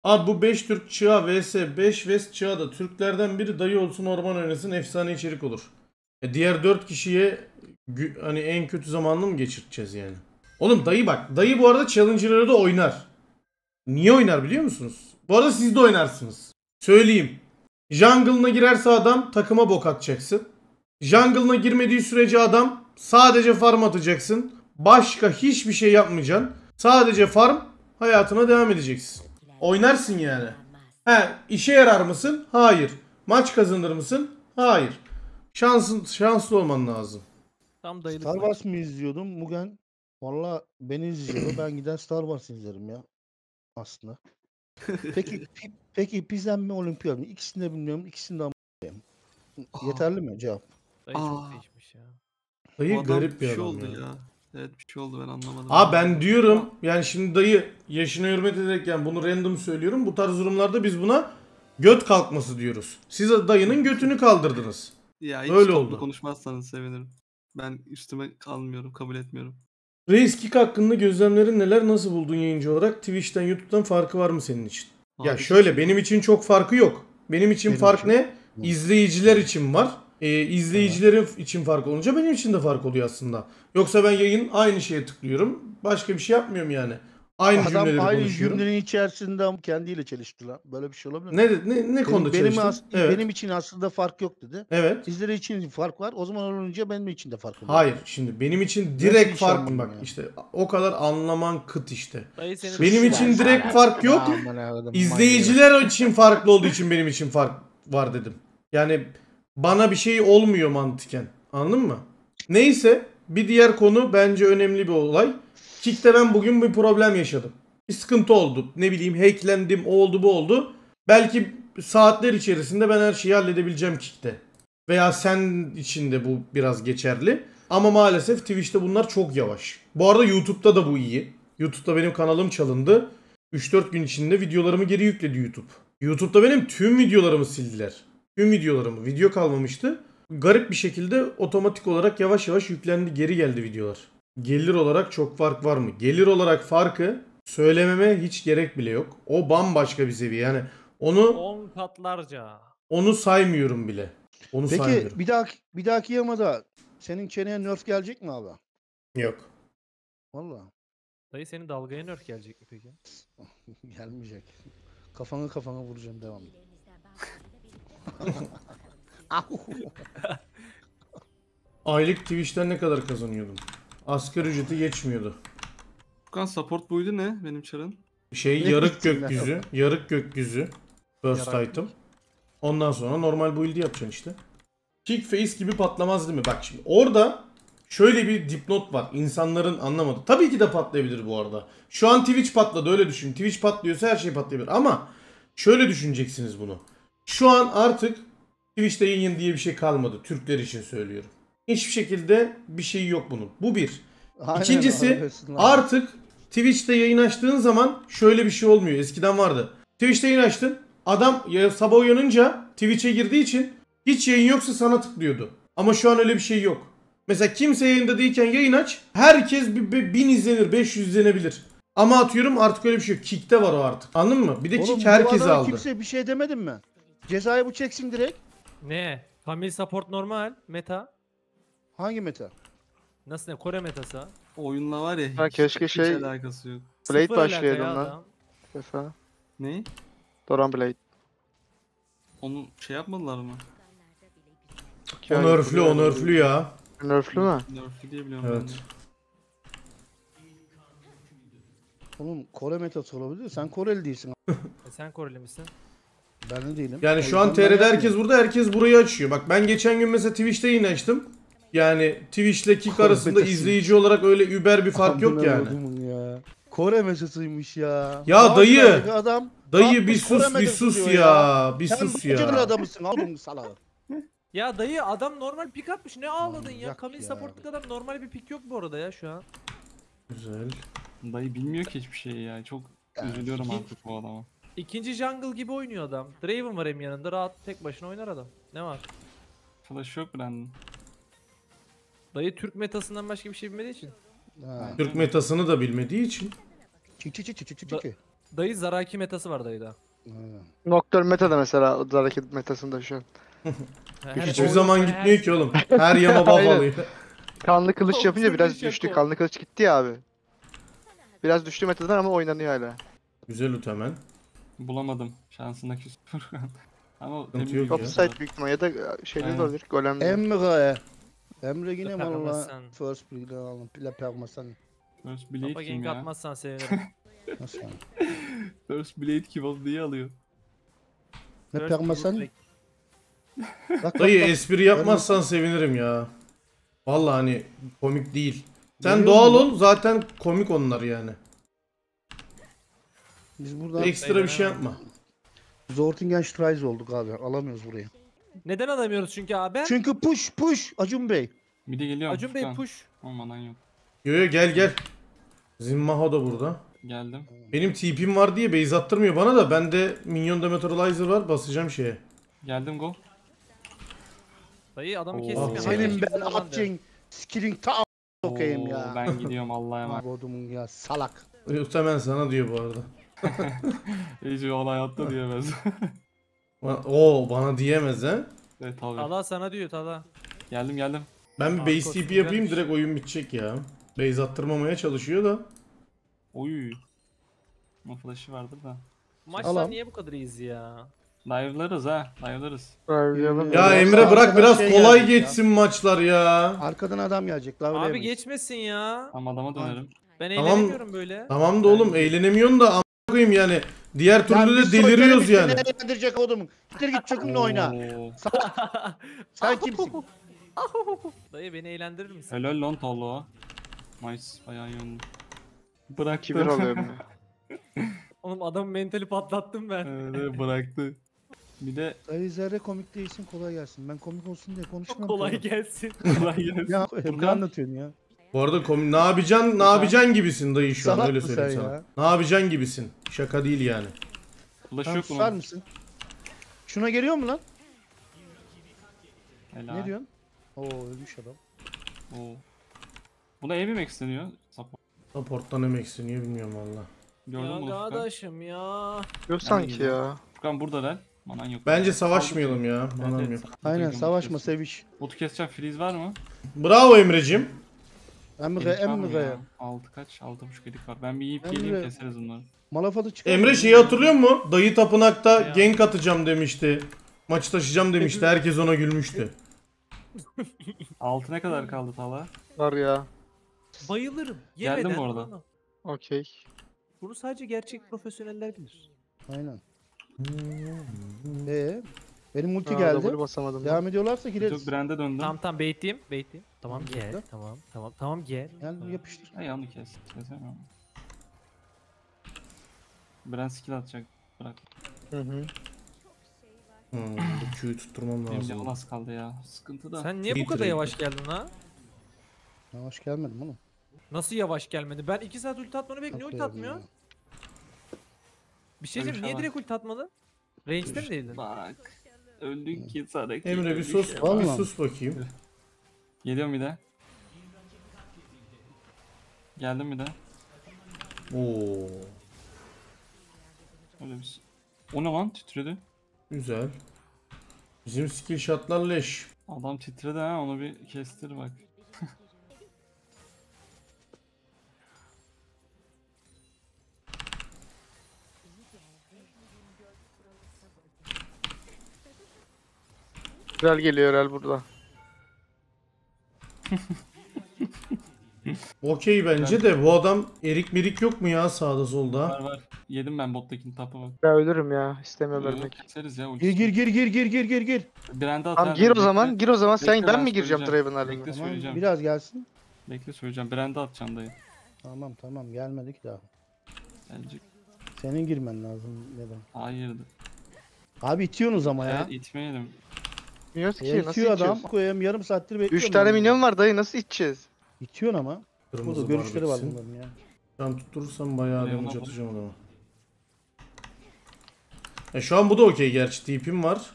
Abi bu 5 Türk çığa vs 5 West çığa da Türklerden biri dayı olsun orman oynasın efsane içerik olur. Diğer 4 kişiye hani en kötü zamanını mı geçirteceğiz yani? Oğlum dayı bak. Dayı bu arada challenger'ları da oynar. Niye oynar biliyor musunuz? Bu arada siz de oynarsınız. Söyleyeyim. Jungle'ına girerse adam takıma bok atacaksın. Jungle'ına girmediği sürece adam sadece farm atacaksın. Başka hiçbir şey yapmayacaksın. Sadece farm hayatına devam edeceksin. Oynarsın yani. He, işe yarar mısın? Hayır. Maç kazanır mısın? Hayır. Şanslı olman lazım. Tam dayılık. Star Wars mı izliyordum? Mugen valla beni izliyordu. Ben gider Star Wars izlerim ya. Aslında. Peki Pizem mi Olimpiyat mı? İkisini de bilmiyorum. İkisini de ama. Yeterli mi cevap? Dayı çok değişmiş ya. Dayı Bu adam garip bir şey adam oldu ya. ya. Evet bir şey oldu ben anlamadım. Ben diyorum yani şimdi dayı yaşına hürmet ederek yani bunu random söylüyorum. Bu tarz durumlarda biz buna göt kalkması diyoruz. Siz dayının götünü kaldırdınız. Ya hiç Öyle toplu oldu. konuşmazsanız sevinirim. Ben üstüme kalmıyorum, kabul etmiyorum. Reis Kick hakkında gözlemlerin neler? Nasıl buldun yayıncı olarak? Twitch'ten YouTube'dan farkı var mı senin için? Ya Abi, şöyle benim için çok farkı yok. Benim için Benim fark için. ne? İzleyiciler için var. İzleyicilerin için fark olunca benim için de fark oluyor aslında. Yoksa ben yayın aynı şeye tıklıyorum. Başka bir şey yapmıyorum yani. Aynı Adam cümleleri aynı konuşuyorum. cümlenin içerisinde kendiyle çelişti lan. Böyle bir şey olabilir mi? Ne konuda çalıştın? Evet. Benim için aslında fark yok dedi. Evet. Sizler için fark var. O zaman olunca benim için de fark oluyor. Hayır. Şimdi benim için Nasıl direkt iş fark anlamı bak ya? işte o kadar anlaman kıt işte. Dayı senin Benim için direkt fark yok. İzleyiciler için farklı olduğu için benim için fark var dedim. Yani bana bir şey olmuyor mantıken. Anladın mı? Neyse bir diğer konu bence önemli bir olay. Kick'te ben bugün bir problem yaşadım. Bir sıkıntı oldu. Ne bileyim hacklendim, o oldu bu oldu. Belki saatler içerisinde ben her şeyi halledebileceğim Kick'te. Veya sen için de bu biraz geçerli. Ama maalesef Twitch'te bunlar çok yavaş. Bu arada YouTube'da da bu iyi. YouTube'da benim kanalım çalındı. 3-4 gün içinde videolarımı geri yükledi YouTube. YouTube'da benim tüm videolarımı sildiler. Tüm videolarımı. Video kalmamıştı. Garip bir şekilde otomatik olarak yavaş yavaş yüklendi. Geri geldi videolar. Gelir olarak çok fark var mı? Gelir olarak farkı söylememe hiç gerek bile yok. O bambaşka bir seviye. Yani onu 10 katlarca. saymıyorum bile. Onu Peki saymıyorum. bir dahaki yamada senin çeneye nerf gelecek mi abi? Yok. Vallahi Dayı senin dalgaya nerf gelecek mi peki? gelmeyecek. Kafana vuracağım devam. Aylık Twitch'ten ne kadar kazanıyordum? Asgari ücreti geçmiyordu. Furkan support buydu ne benim çarın? Şey Ne yarık gittin gökyüzü. Yarık gökyüzü. Burst Yarak. item. Ondan sonra normal build'i yapacaksın işte. Kick face gibi patlamaz değil mi? Bak şimdi orada şöyle bir dipnot var. İnsanların anlamadı. Tabii ki de patlayabilir bu arada. Şu an Twitch patladı öyle düşün. Twitch patlıyorsa her şey patlayabilir. Ama şöyle düşüneceksiniz bunu. Şu an artık Twitch'te yayın diye bir şey kalmadı. Türkler için söylüyorum. Hiçbir şekilde bir şey yok bunun. Bu bir. Aynen, İkincisi arabasından. artık Twitch'te yayın açtığın zaman şöyle bir şey olmuyor. Eskiden vardı. Twitch'te yayın açtın. Adam sabah uyanınca Twitch'e girdiği için hiç yayın yoksa sana tıklıyordu. Ama şu an öyle bir şey yok. Mesela kimse yayında değilken yayın aç. Herkes 1000 izlenir, 500 izlenebilir. Ama atıyorum artık öyle bir şey yok. Kick'te var o artık. Anladın mı? Bir de Oğlum, Kick bu herkese adama aldı. kimse bir şey demedin mi? Cezayı bu çeksin direkt. Ne? Family support normal. Meta. Hangi meta? Nasıl ne? Kore metası. O oyunla var ya Ha, keşke hiç şey- alakası yok. Blade Sıfır alaka başlayalım ya lan. adam. Defa. Ne? Doran Blade. Onu şey yapmadılar mı? İki O ay nerflü, o yapılıyor. nerflü ya. Nerflü mü? Nerf'lü diye biliyorum ben Evet. de. Oğlum Kore metası olabilir. Sen Koreli değilsin. Sen Koreli misin? Ben de değilim. Yani O şu an yüzden ben TR'de herkes yapmıyorum. burada, herkes burayı açıyor. Bak ben geçen gün mesela Twitch'te yayın açtım. Yani Twitch ile Kick arasında Metası. izleyici olarak öyle über bir fark yok Amına yani. kodumun ya. Kore metasıymış ya. Ya Daha dayı, ilerideki adam Dayı bir kalkmış Kore sus bir metası sus diyor ya. Bir Sen sus bacının ya. adamısın oğlum salağı. Ya dayı adam normal pick atmış. Ne ağladın ya? Manyak Family ya. supportluk adam normal bir pick yok bu arada ya şu an. Güzel. Dayı bilmiyor ki hiçbir şeyi ya. Çok üzülüyorum artık bu adama. İkinci jungle gibi oynuyor adam. Draven var hem yanında. Rahat tek başına oynar adam. Ne var? Flash yok Brandon. Dayı Türk metasından başka bir şey bilmediği için. Ha. Türk metasını da bilmediği için. Çık. Dayı Zaraki metası var dayıda. Aynen. Nocturne meta da mesela o hareket metasında şu an. Hiçbir zaman gitmiyor ki oğlum. Her yama buff Aynen. alıyor. Kanlı kılıç Çok yapınca biraz sıkıntı düştü. yok o. Kanlı kılıç gitti ya abi. Biraz düştü metadan ama oynanıyor hala. Güzel ult hemen. Bulamadım. Şansına küs. Ama Sıkıntı temiz yok bir ya. şey. Topside büyük ihtimal ya da şeyleri de Aynen. olabilir. Golem de. Emre yine valla Permasan. first pick'den aldım. Pila permasan. First Blade Baba kim gank ya? atmazsan sevinirim. Nasıl yani? First Blade kim oldu diye alıyor. Ne First permasan? Blade. Bak Dayı bak. espri yapmazsan sevinirim ya. Vallahi hani komik değil. Sen Görüyor doğal musun? ol zaten komik onlar yani. Biz buradan Ekstra bir şey yapma. Zortingen Strize olduk abi. Alamıyoruz burayı. Neden alamıyoruz çünkü abi? Çünkü push Acun Bey. Midi geliyorum. Acun Bey Furkan. push. Aman anan yok. Yo yo gel. Zinmaho da burada. Geldim. Benim TP'm var diye base attırmıyor bana da bende minyon dematerializer var basacağım şeye. Geldim go. Dayı adamı Oo. kestim ya. Senin Hangi ben kimse lan de. atacağın skilling ta sokayım ya. Ben gidiyorum Allah'a emanet. Abodumun ya salak. Hemen sana diyor bu arada. Hiç o hayatta diyemez. Oo bana diyemez ha. Evet tabii. Tala sana diyor Tala. Geldim. Ben bir Aa, base koştum, TP yapayım güzelmiş. direkt oyun bitecek ya. Base attırmamaya çalışıyor da. Oy. Ama flash'ı vardır da. Maçlar Alam. niye bu kadar easy ya? Dive'larız ha. Dive'larız. Dive'layalım. Ya Evet, Emre bırak arkadan biraz şey kolay gelecek ya. geçsin maçlar ya. Arkadan adam gelecek. Daha öyle Abi yapamayız. geçmesin ya. Tam adama dönerim. Ben Tamam. eğlenemiyorum böyle. Tamam da oğlum eğlenemiyorsun da amına koyayım yani. Diğer türlü de deliriyoruz yani. Seni eğlendirecek odumun. Gittir git çökümle oyna. Oo. Sen kimsin? Dayı beni eğlendirir misin? Helal lan Talha. Nice. Bayağı iyi oynadı. Bıraktı. Kibir alıyorum ya. Oğlum adamın mentali patlattım ben. Evet, bıraktı. Bir de Dayı zerre komik değilsin kolay gelsin. Ben komik olsun diye konuşmam. Kolay ki gelsin. kolay gelsin. Ya ne Furkan. anlatıyorsun ya? Bu arada ne yapacaksın gibisin dayı şu an Salak öyle mısın söyleyeyim sen sana. ya? Ne yapacaksın gibisin. Şaka değil yani. Flash Sen yok susar mu? mısın? Şuna geliyor mu lan? Helal. Ne diyorsun? Oo ölmüş adam. Oo. Buna ev mi isteniyor? Support. Support'tan emek isteniyor bilmiyorum valla. Gördün Ya mü bunu Furkan? kardeşim ya. Yok sanki ya. Furkan burada lan. Manan yok. Bence savaşmayalım ya. Manam yok. Aynen savaşma seviş. Botu keseceğim. Freeze var mı? Bravo Emre'cim. Emre Emre. 6 kaç? 6.5 edik var. Ben bir yiyip Emre. geleyim keseriz bunları. Malafadı çıkar. Emre şeyi hatırlıyor musun? Dayı tapınakta Ya. gank atacağım demişti. Maçı taşıyacağım demişti. Herkes ona gülmüştü. 6 ne kadar kaldı Talha? Var ya. Bayılırım. Geldim Yemeden bu arada. bunu. Okey. Bunu sadece gerçek profesyoneller bilir. Aynen. Benim multi Aa, geldi. W basamadım. Devam ediyorlarsa Çok gireriz. brand'e döndüm. Tamam baitleyeyim. Tamam Tamam, gel. bekle. Tamam gel. Gel yapıştır. Ay onu kes. Kesemem. Brand skill atacak. Bırak. Hı hı. Bu Q'yu tutturmam Benim lazım. canım az kaldı ya. Sıkıntı da. Sen niye bu kadar Trade. yavaş geldin ha? Yavaş gelmedim oğlum. Nasıl yavaş gelmedi? Ben 2 saat ulti atmanı bekliyorum. Ulti atmıyor. Bir şey Öyle diyeyim. bir Niye şey direkt ulti atmadı? Range'de mi değildin? Bak. Öldün ki sana. Emre bir sus. Bir Vallahi. sus bakayım. Geliyorum bir de. Geldim bir de. Oo. Öyle bir. O ne lan? Titredi. Güzel. Bizim skill shotlar leş. Adam titredi ha. Onu bir kestir bak. Güzel geliyor herhal burada. Okey bence de bu adam erik merik yok mu ya sağda solda? Var. Yedim ben bottakini tapı bak. Ya ölürüm ya. İstemiyorum Yok, ölmek. keseriz ya. Gir. Brand'e at. Tamam ha, gir o bekle. zaman. Gir o zaman. Sen Bekle, ben ben mi gireceğim söyleyeceğim. Draven haline? Bekle. Tamam söyleyeceğim. biraz gelsin. Bekle söyleyeceğim. Brand'e atacaksın dayı. Tamam gelmedik daha. Gelecek. Senin girmen lazım neden? Hayır. Abi itiyorsunuz ama ya. Evet itmeyelim. Bilmiyoruz ki. Nasıl İtiyor adam. içiyoruz? Koyayım yarım saattir bekliyorum. 3 tane ben minyon var dayı. Nasıl içeceğiz? İtiyorsun ama. Burada Kırmızı görüşleri var barbeksin. bunların ya. Ben tutturursam bayağı Eyvallah. damage atacağım adama. Şu an bu da okey gerçi TP'm var.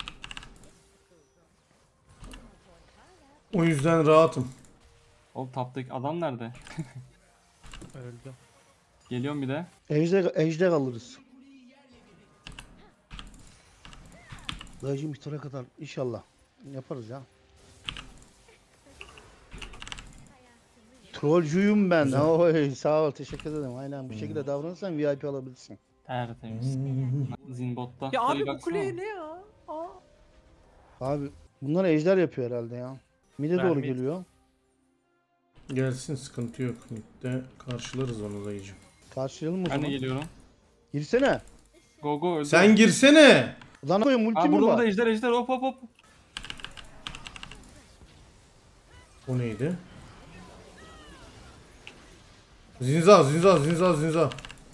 O yüzden rahatım. Oğlum taptaki adam nerede? Öldü. Geliyorum bir de. Ejder alırız. Dayıcım iftara kadar inşallah yaparız ya. Trollcuyum ben. Güzel. Oy, sağ ol, teşekkür ederim. Aynen bu şekilde davranırsan VIP alabilirsin. Tertemiz. Zinbotta. Ya Dayı abi bu baksana. kuleye ne ya? Aa. Abi bunlar ejder yapıyor herhalde ya. Mide Ben doğru mid. geliyor. Gelsin, sıkıntı yok. Mid'de karşılarız onu dayıcım. Karşılayalım o Ben de zaman. geliyorum. Girsene. Go go öldü. Sen girsene. Lan koyun multi Aa, mi burada var? da ejder hop hop hop. O neydi? Zinza, zinza, zinza, zinza.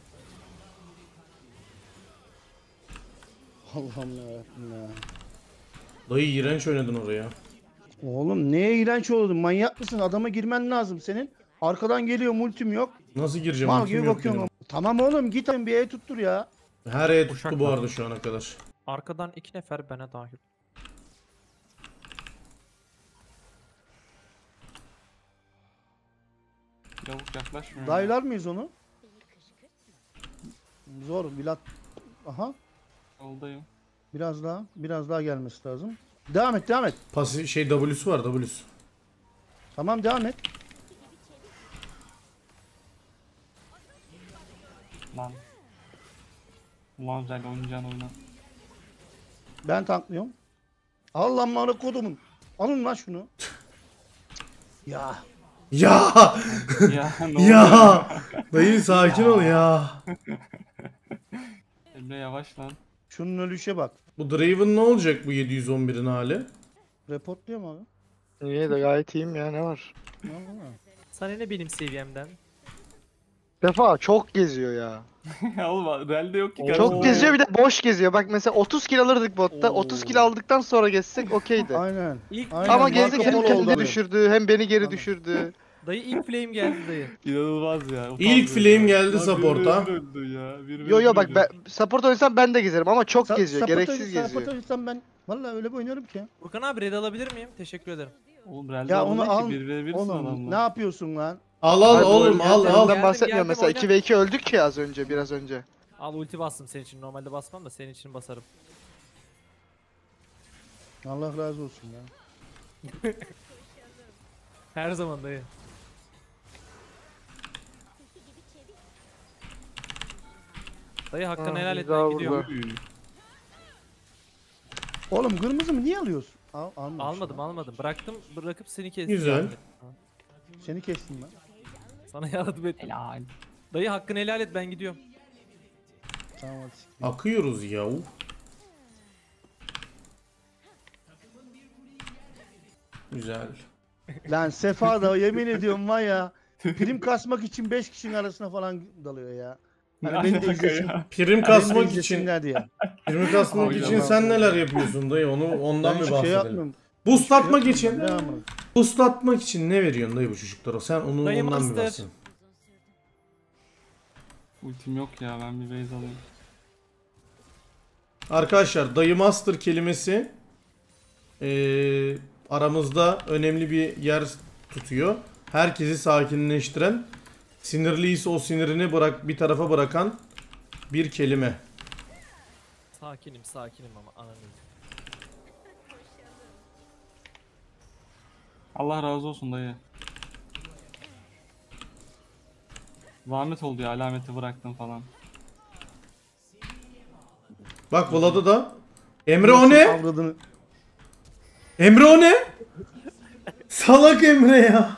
Allah'ım yarabbim ya. Dayı iğrenç oynadın oraya. Oğlum neye iğrenç oldun? Manyak mısın? Adama girmen lazım senin. Arkadan geliyor, multim yok. Nasıl gireceğim? Mal Ultim gibi yok bakıyorsun. benim. Tamam oğlum git bir el tuttur ya. Her E tuttu Uşak bu var. arada şu ana kadar. Arkadan 2 nefer bana dahil. Yavuk yaklaşmıyor. Dayılar mıyız onu? Zor Vlad. Aha. Yoldayım. Biraz daha gelmesi lazım. Devam et, devam et. Pasif şey W'su var, W'su. Tamam devam et. Lan. Ulan güzel oynayacağın oyna. Ben tanklıyorum. Allah'ım bana kodumun. Alın lan şunu. Ya. Ya! Ya ne oluyor? Ya! Dayı sakin ol ya. Emre yavaş lan. Şunun ölüşe bak. Bu Draven ne olacak bu 711'in hali? Reportluyor mu abi? İyi de gayet iyiyim ya, ne var? Vallahi. Sana ne benim seviyemden? Defa çok geziyor ya. Ya oğlum realde yok ki. Oo. karşımda Çok ya. geziyor, bir de boş geziyor. Bak mesela 30 kill alırdık botta. Oo. 30 kill aldıktan sonra geçsek okeydi. Aynen. İlk Aynen, Ama Marco gezdik, hem Polo kendini oldu. düşürdü hem beni geri Aynen. düşürdü. dayı ilk flame geldi dayı. İnanılmaz ya. utanmıyor İlk flame ya. geldi Lan support'a. biri öldü ya. Yo yo bak, ben support oynasam ben de gezerim ama çok geziyor, gereksiz geziyor. Sabotajısam ben vallahi öyle bir oynuyorum ki. Furkan abi red alabilir miyim? Teşekkür ederim. Oğlum realde Ya onu al. 1v1'sin Oğlum adamla. ne yapıyorsun lan? Al al Hayır, bu oğlum al ölümlerden al. Geldim, bahsetmiyorum geldim, mesela, oyna. 2v2 öldük ya az önce, biraz önce. Al ulti bastım senin için. Normalde basmam da senin için basarım. Allah razı olsun ya. Her zaman dayı. Dayı hakkını Ah, helal et, güzel ben vurdu. gidiyorum. Üy. Oğlum kırmızı mı niye alıyorsun? Almamış Almadım ya. almadım. Bırakıp seni kestim. Güzel. yardım et. Ha. Seni kestim ben. Sana yardım ettim. Helal. Dayı hakkını helal et, ben gidiyorum. Tamam hadi siktir. Akıyoruz yahu. Güzel. Lan Sefa da yemin ediyorum var ya. Prim kasmak için 5 kişinin arasına falan dalıyor ya. Ne Hani beni de alaka izlesin. ya? Prim Beni de kasmak için, izlesinler diye. prim kasmak Hayda. için sen neler yapıyorsun dayı? Ondan Ben bir hiçbir şey bahsedelim. yapmıyorum. Boost atmak Hiçbir şey için, yapmıyorum. Devam et. boost atmak için ne veriyorsun dayı bu çocuklara? Sen Dayı ondan bir master. bahsedin. Ultim yok ya, ben bir base alayım. Arkadaşlar dayı master kelimesi aramızda önemli bir yer tutuyor. Herkesi sakinleştiren, sinirliyse o sinirini bir tarafa bırakan bir kelime. Sakinim ama ananı. Allah razı olsun dayı. Zahmet oldu ya, alameti bıraktım falan. Bak Vlad'a da. Emre o ne? Avradını. Emre o ne? Salak Emre ya.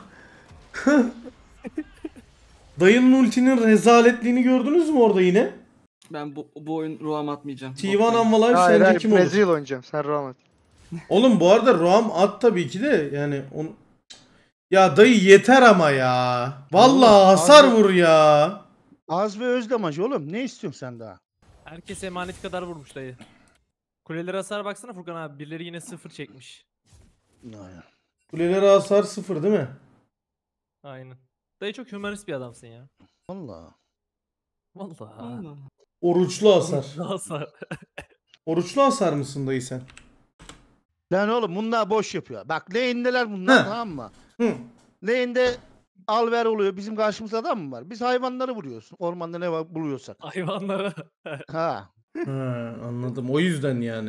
Dayının ultinin rezaletliğini gördünüz mü orada yine? Ben bu oyun ruham atmayacağım. T1 Amma Life Hayır sence hayır, kim olur? Brezilya oynayacağım, sen rahmet. Oğlum bu arada Roam at tabii ki de yani onu... Ya dayı yeter ama ya. Vallahi Oğlum, hasar abi- vur ya. Az ve özlemaj oğlum. Ne istiyorsun sen daha? Herkes emanet kadar vurmuş dayı. Kulelere hasar baksana Furkan abi. Birileri yine 0 çekmiş. Aynen. Kulelere hasar 0 değil mi? Aynen. Dayı çok hümanist bir adamsın ya. Vallahi. Vallahi. Allah. Oruçlu hasar. Hasar. Oruçlu hasar mısın dayı sen? Lan oğlum bunlar boş yapıyor. Bak lane'deler bunlar, Heh. tamam mı? Hı. Lane'de al ver oluyor. Bizim karşımızda adam mı var? Biz hayvanları vuruyoruz. Ormanda ne var buluyorsak. Hayvanlara. Ha. Ha, anladım. O yüzden yani.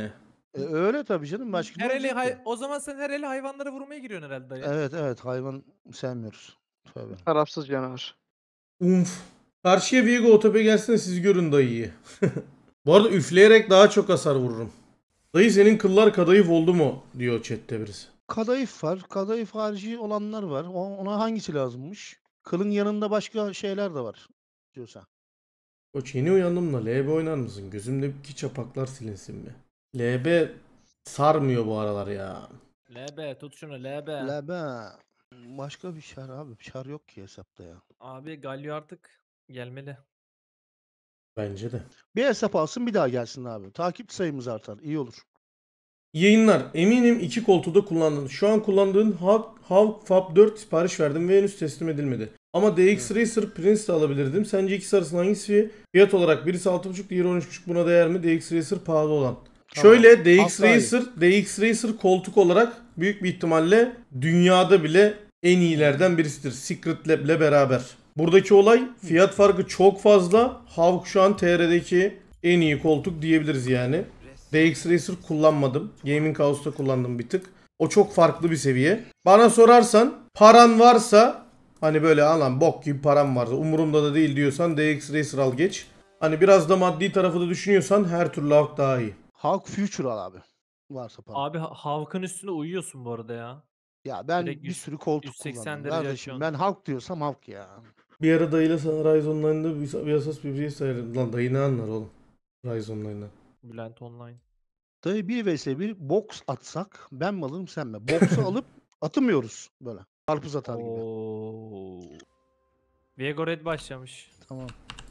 Öyle tabii canım. Başka ne Her eli olacak ki? o zaman sen her eli hayvanlara vurmaya giriyorsun herhalde dayı. Evet evet hayvan sevmiyoruz. Tabii. Tarafsız canavar. Umf. Karşıya Viego OTP gelsene siz görün dayıyı. Bu arada üfleyerek daha çok hasar vururum. Dayı senin kıllar kadayıf oldu mu diyor chatte birisi. Kadayıf var. Kadayıf harici olanlar var. Ona hangisi lazımmış? Kılın yanında başka şeyler de var. Diyorsa. Koç yeni uyandım da LB oynar mısın? Gözümdeki çapaklar silinsin mi? LB sarmıyor bu aralar ya. LB tut şunu LB. La be. Başka bir şar abi. Şar yok ki hesapta ya. Abi Galio artık gelmeli. Bence de. Bir hesap alsın bir daha gelsin abi. Takip sayımız artar. İyi olur. Yayınlar. Eminim iki koltuğu da kullandın. Şu an kullandığın Hawk Fab 4 sipariş verdim ve henüz teslim edilmedi. Ama DX Racer Prince de alabilirdim. Sence ikisi arasında hangisi fiyat olarak? Birisi 6.5, diğeri 13.5, buna değer mi? DX Racer pahalı olan. Tamam. Şöyle DX Hatta DX Racer koltuk olarak büyük bir ihtimalle dünyada bile en iyilerden birisidir. Secret Lab'le beraber. Buradaki olay fiyat farkı çok fazla. Hawk şu an TR'deki en iyi koltuk diyebiliriz yani. DX Racer kullanmadım. Gaming House'da kullandım bir tık. O çok farklı bir seviye. Bana sorarsan paran varsa hani böyle alan bok gibi param varsa umurumda da değil diyorsan DX Racer al geç. Hani biraz da maddi tarafı da düşünüyorsan her türlü Hawk daha iyi. Hawk Future al abi. Varsa para. Abi Havk'ın üstüne uyuyorsun bu arada ya. Ya ben direkt bir sürü koltuk 180 kullanıyorum. derece Kardeşim açıyorsun. ben Hawk diyorsam Hawk ya. Bir ara dayıyla sana Rise Online'da bir asas bir sayarım. Lan dayı ne anlar oğlum? Rise Online'dan. Bülent Online. Dayı 1 vs 1 box atsak ben mi alırım sen mi? Box'u alıp atmıyoruz böyle. Karpuz atar gibi. Oo. Viego Red başlamış. Tamam.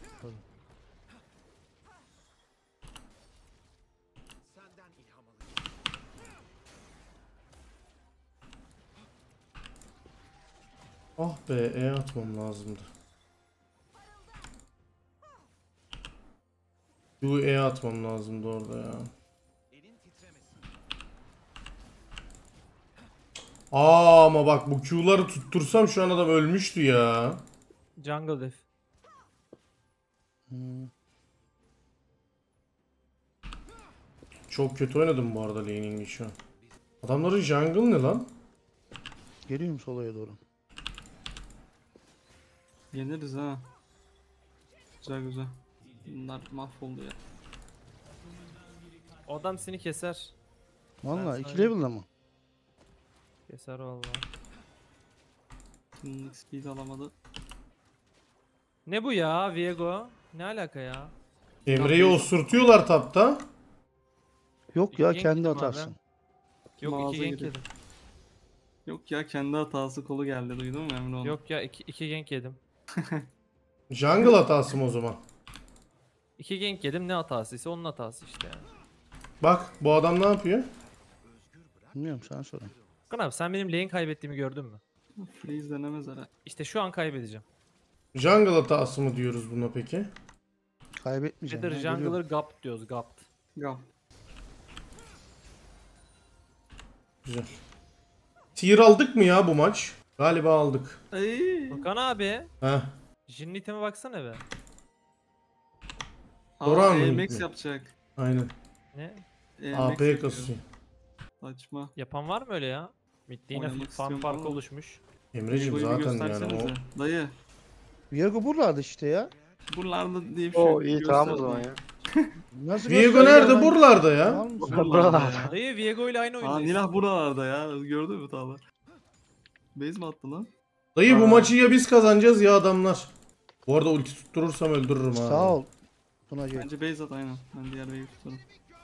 Ah be atmam lazımdı. Atmam lazımdı orada ya. Ama bak bu Q'ları tuttursam şu an adam ölmüştü ya. Jungle Def. Çok kötü oynadım bu arada laning'i şu an. Adamların jungle ne lan? Geliyorum solaya doğru. Yeniriz ha. Güzel güzel. Bunlar mahvoldu ya. O adam seni keser. Valla 2 söyleyeyim. level'da mı? Keser vallahi. Kimlik speed alamadı. Ne bu ya Viego? Ne alaka ya? Emre'yi osurtuyorlar tapta. Yok ya İki kendi yedim abi. atarsın. Yok Mağaza iki gank giriyor. yedim. Yok ya kendi hatası kolu geldi duydun mu Emre onu? Yok ya iki gank yedim. Jungle hatası mı o zaman? İki gank yedim ne hatasıysa onun hatası işte yani. Bak bu adam ne yapıyor? Bilmiyorum sana sorayım. Furkan abi sen benim lane kaybettiğimi gördün mü? Freeze denemez herhalde. İşte şu an kaybedeceğim. Jungle hatası mı diyoruz buna peki? Kaybetmeyeceğim. Nedir ya, geliyorum. jungler gapt diyoruz gapt. Go. Güzel. Tier aldık mı ya bu maç? Galiba aldık. Ay. Furkan abi. Heh. Jin iteme baksana be. Doğru Aa, anladım EMX mi? yapacak. Aynen. Ne? EMX AP yapıyor. kasıyor. Saçma. Yapan var mı öyle ya? Midde yine Oynamak fan istiyorum farkı ama. oluşmuş. Emre'cim Ego'yu bir zaten yani o. göstersenize. Dayı. Viego buralarda işte ya. Buralarda diye bir şey Oo yok. iyi tamam o zaman ya. Nasıl Viego gösteriyor nerede? lan? Buralarda ya. Var mısın? Buralarda. ya. Dayı Viego ile aynı Aa oyundayız. Nilah buralarda ya. Gördün mü Tağla? Base mi attı lan? Dayı bu Aa. maçı ya biz kazanacağız ya adamlar. Bu arada ulti tutturursam öldürürüm ha. Sağ ol. Tunacı. Bence base at aynen. Ben diğer wave'i tutarım.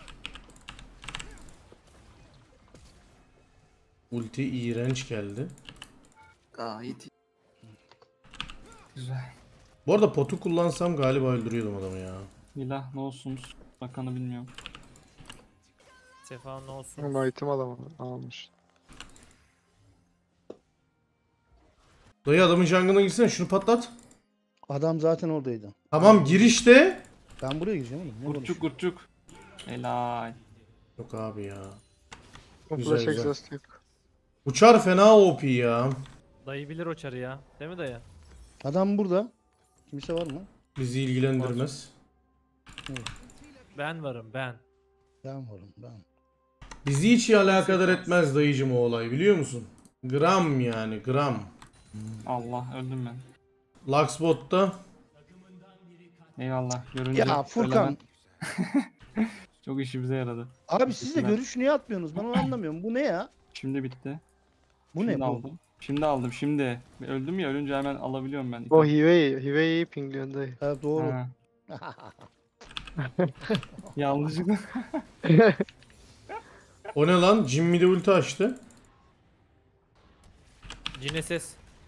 Ulti iğrenç geldi. Gayet iyi. Güzel. Bu arada potu kullansam galiba öldürüyordum adamı ya. Nilah ne olsunuz? Bakanı bilmiyorum. Sefa ne olsun. Ama item almış. Dayı adamın jungle'ına girsene şunu patlat. Adam zaten oradaydı. Tamam girişte. Ben buraya gireceğim oğlum. Ne Kurçuk konuşuyorsun? kurçuk. Helal. Yok abi ya. O Güzel, flash güzel. exhaust yok. Uçar fena OP ya. Dayı bilir o çarı ya. Değil mi dayı? Adam burada. Kimse var mı? Bizi ilgilendirmez. Ben varım ben. Ben varım ben. Bizi hiç alakadar etmez dayıcım o olay, biliyor musun? Gram yani, gram. Allah öldüm ben. Luxbot'ta Eyvallah. Görünce Ya Furkan. söylemen çok işimize yaradı. Abi siz de Teşekkürler. görüş niye atmıyorsunuz? Ben onu anlamıyorum. Bu ne ya? Şimdi bitti. Bu ne Şimdi bu? aldım. Şimdi aldım şimdi. Öldüm ya, ölünce hemen alabiliyorum ben. O Hive'yi pingliyorsun dayı. Ha, doğru. Ha. Yanlışlıkla. o ne lan? Jimmy de ulti açtı. Cine ses.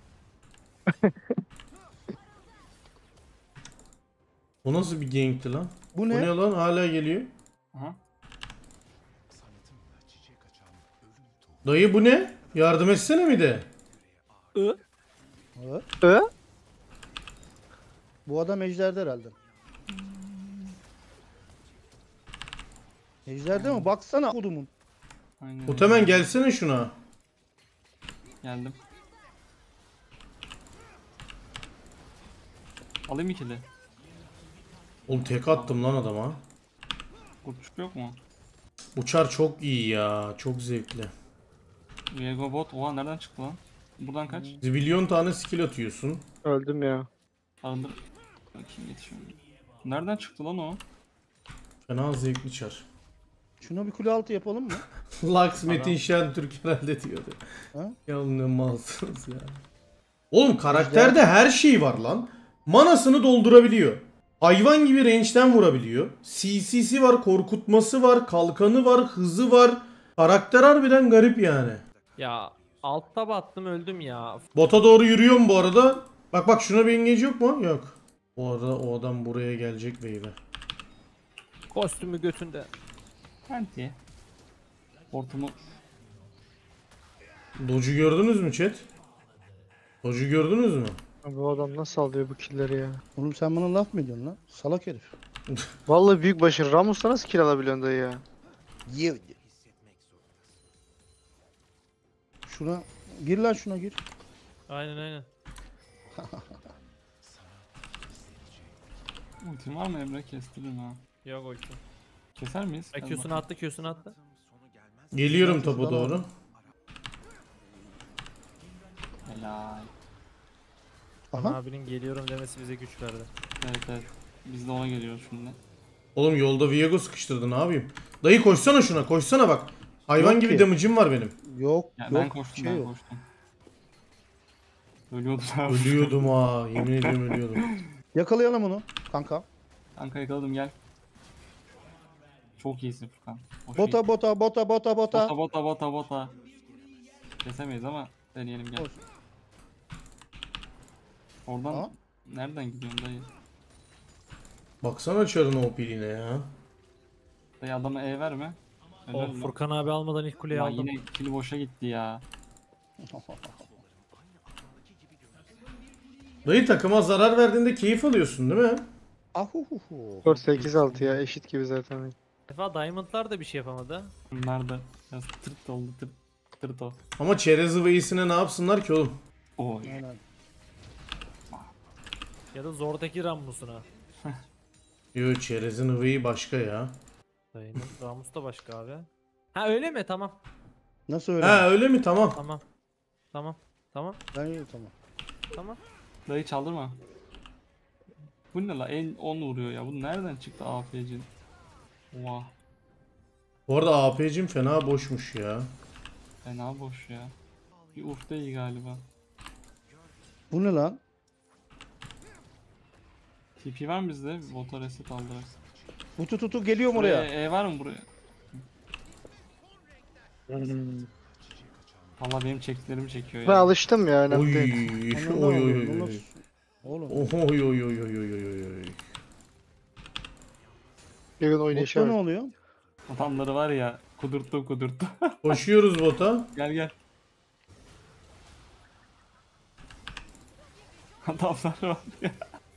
O nasıl bir gankti lan? Bu O ne? ne lan? Hala geliyor. Aha. Dayı bu ne? Yardım etsene mi de? I. Ha? Bu adam ejderde herhalde. Ejderde mi? Baksana kodumun. Aynen. Otemen gelsene şuna. Geldim. Alayım ikili. Oğlum tek attım lan adama. Kurtçuk yok mu? Uçar çok iyi ya. Çok zevkli. Viego bot. Oha, nereden çıktı lan? Buradan kaç? Zibilyon tane skill atıyorsun. Öldüm ya. Arındır. Bakayım, yetişiyorum. Nereden çıktı lan o? Fena zevkli çar. Şuna bir kule altı yapalım mı? Lux Metin Şentürk herhalde diyordu. Ha? Ya oğlum ne malsınız ya. Oğlum karakterde her şey var lan. Manasını doldurabiliyor. Hayvan gibi range'den vurabiliyor. CC'si var, korkutması var, kalkanı var, hızı var. Karakter harbiden garip yani. Ya altta battım öldüm ya. Bota doğru yürüyorum bu arada. Bak bak, şuna bir engage yok mu? Yok. Bu arada o adam buraya gelecek wave'e. Kostümü götünde. Anti. Hortumu. Doge'u gördünüz mü chat? Doge'u gördünüz mü? Bu adam nasıl alıyor bu killleri ya? Oğlum sen bana laf mı ediyorsun lan? Salak herif. Vallahi büyük başarı. Ramus'ta nasıl kill alabiliyorsun dayı ya? Şuna gir lan, şuna gir. Aynen aynen. Ultim var mı Emre? Kestiririm ha. Yok ulti. Keser miyiz? Hadi Q'sunu bakalım. attı Q'sunu attı. Geliyorum topa doğru. Helal. Aha. Abinin geliyorum demesi bize güç verdi. Evet evet. Biz de ona geliyoruz şimdi. Oğlum yolda Viego sıkıştırdı, ne yapayım? Dayı koşsana şuna, koşsana bak. Hayvan Yok gibi ki. damage'im var benim. Yok Ya yok. ben koştum, şey ben yok. koştum. Ölüyordum abi. Ölüyordum ha, yemin ediyorum ölüyordum. Yakalayalım onu kanka. Kanka yakaladım, gel. Çok iyisin Furkan. Hoş Bota iyi. bota bota bota bota. Bota. Kesemeyiz ama deneyelim, gel. Olsun. Oradan Aa. nereden gidiyorsun dayı? Baksana çarın OP'liğine ya. Dayı adama E verme. Oh, Ölerim lan. Furkan abi almadan ilk kuleyi Lan aldım. yine kill boşa gitti ya. Dayı takıma zarar verdiğinde keyif alıyorsun değil mi? Ahuhuhu. 4-8-6 ya, eşit gibi zaten. Defa Diamond'lar da bir şey yapamadı. Bunlar da biraz tırt oldu, tırt o. Ama çerez veyisine ne yapsınlar ki oğlum? Oy. Aynen. Ya da zordaki Rammus'una. Yo, çerezin ıvıyı başka ya. Dayının Rammus da başka abi. Ha öyle mi? Tamam. Nasıl öyle? Ha öyle mi? Tamam. Tamam. Tamam. Ben iyi, tamam. Tamam. Dayı çaldırma. Bu ne la? En 10 vuruyor ya. Bu nereden çıktı AFC'nin? Oha. Bu arada AP'cim fena boşmuş ya. Fena boş ya. Bir uf da iyi galiba. Bu ne lan? TP var mı bizde? Bota reset aldırırız. Bu tututu geliyorum oraya. E var mı buraya? Valla benim çektiklerimi çekiyor Ben ya. alıştım ya, Oy önemli değil. Ananı oy oy avradım, oy bu oy. nasıl- Oğlum. Oy oy oy oy oy oy oy. Bir gün Botta oynayışa ne bak. oluyor? Adamları var ya, kudurttu. Koşuyoruz bota. Gel. Adamlar var ya.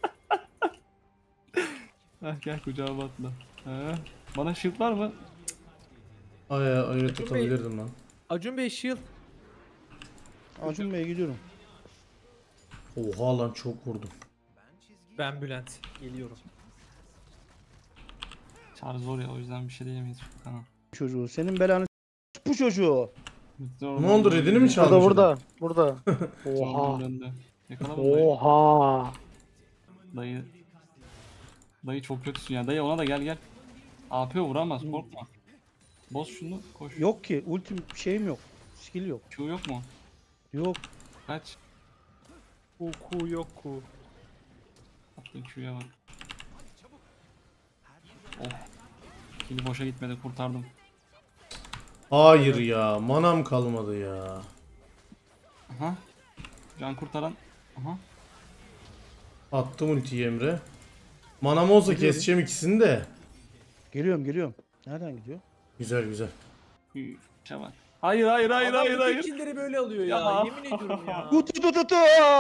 Heh, gel kucağıma atla. Bana shield var mı? Evet tutabilirdim lan. Acun Bey shield. Acun Bey'e gidiyorum. Oha lan, çok vurdum. Ben Bülent. Geliyorum. Çar zor ya, o yüzden bir şey diyemeyiz Furkan'a. Çocuğu. Senin belanı orospu çocuğu. Ne oldu, redini mi çalmış? Burada. Oha. Yakala bunu dayı. Oha. Dayı çok kötüsün ya. Dayı ona da gel. AP vuramaz, korkma. Boz şunu, koş. Yok ki ultim şeyim yok. Skill yok. Q yok mu? Yok. Kaç. Ku yok ku. Attığın Q'ya bak. Oh. Kili boşa gitmedi, kurtardım. Hayır ya, manam kalmadı ya. Aha. Can kurtaran. Aha. Attım ultiyi Emre. Manam olsa Geliyorum. keseceğim ikisini de. Geliyorum. Nereden gidiyor? Güzel. Şaban. Hayır. Adam killeri böyle alıyor ya. Ya. Yemin ediyorum ya. Tutu.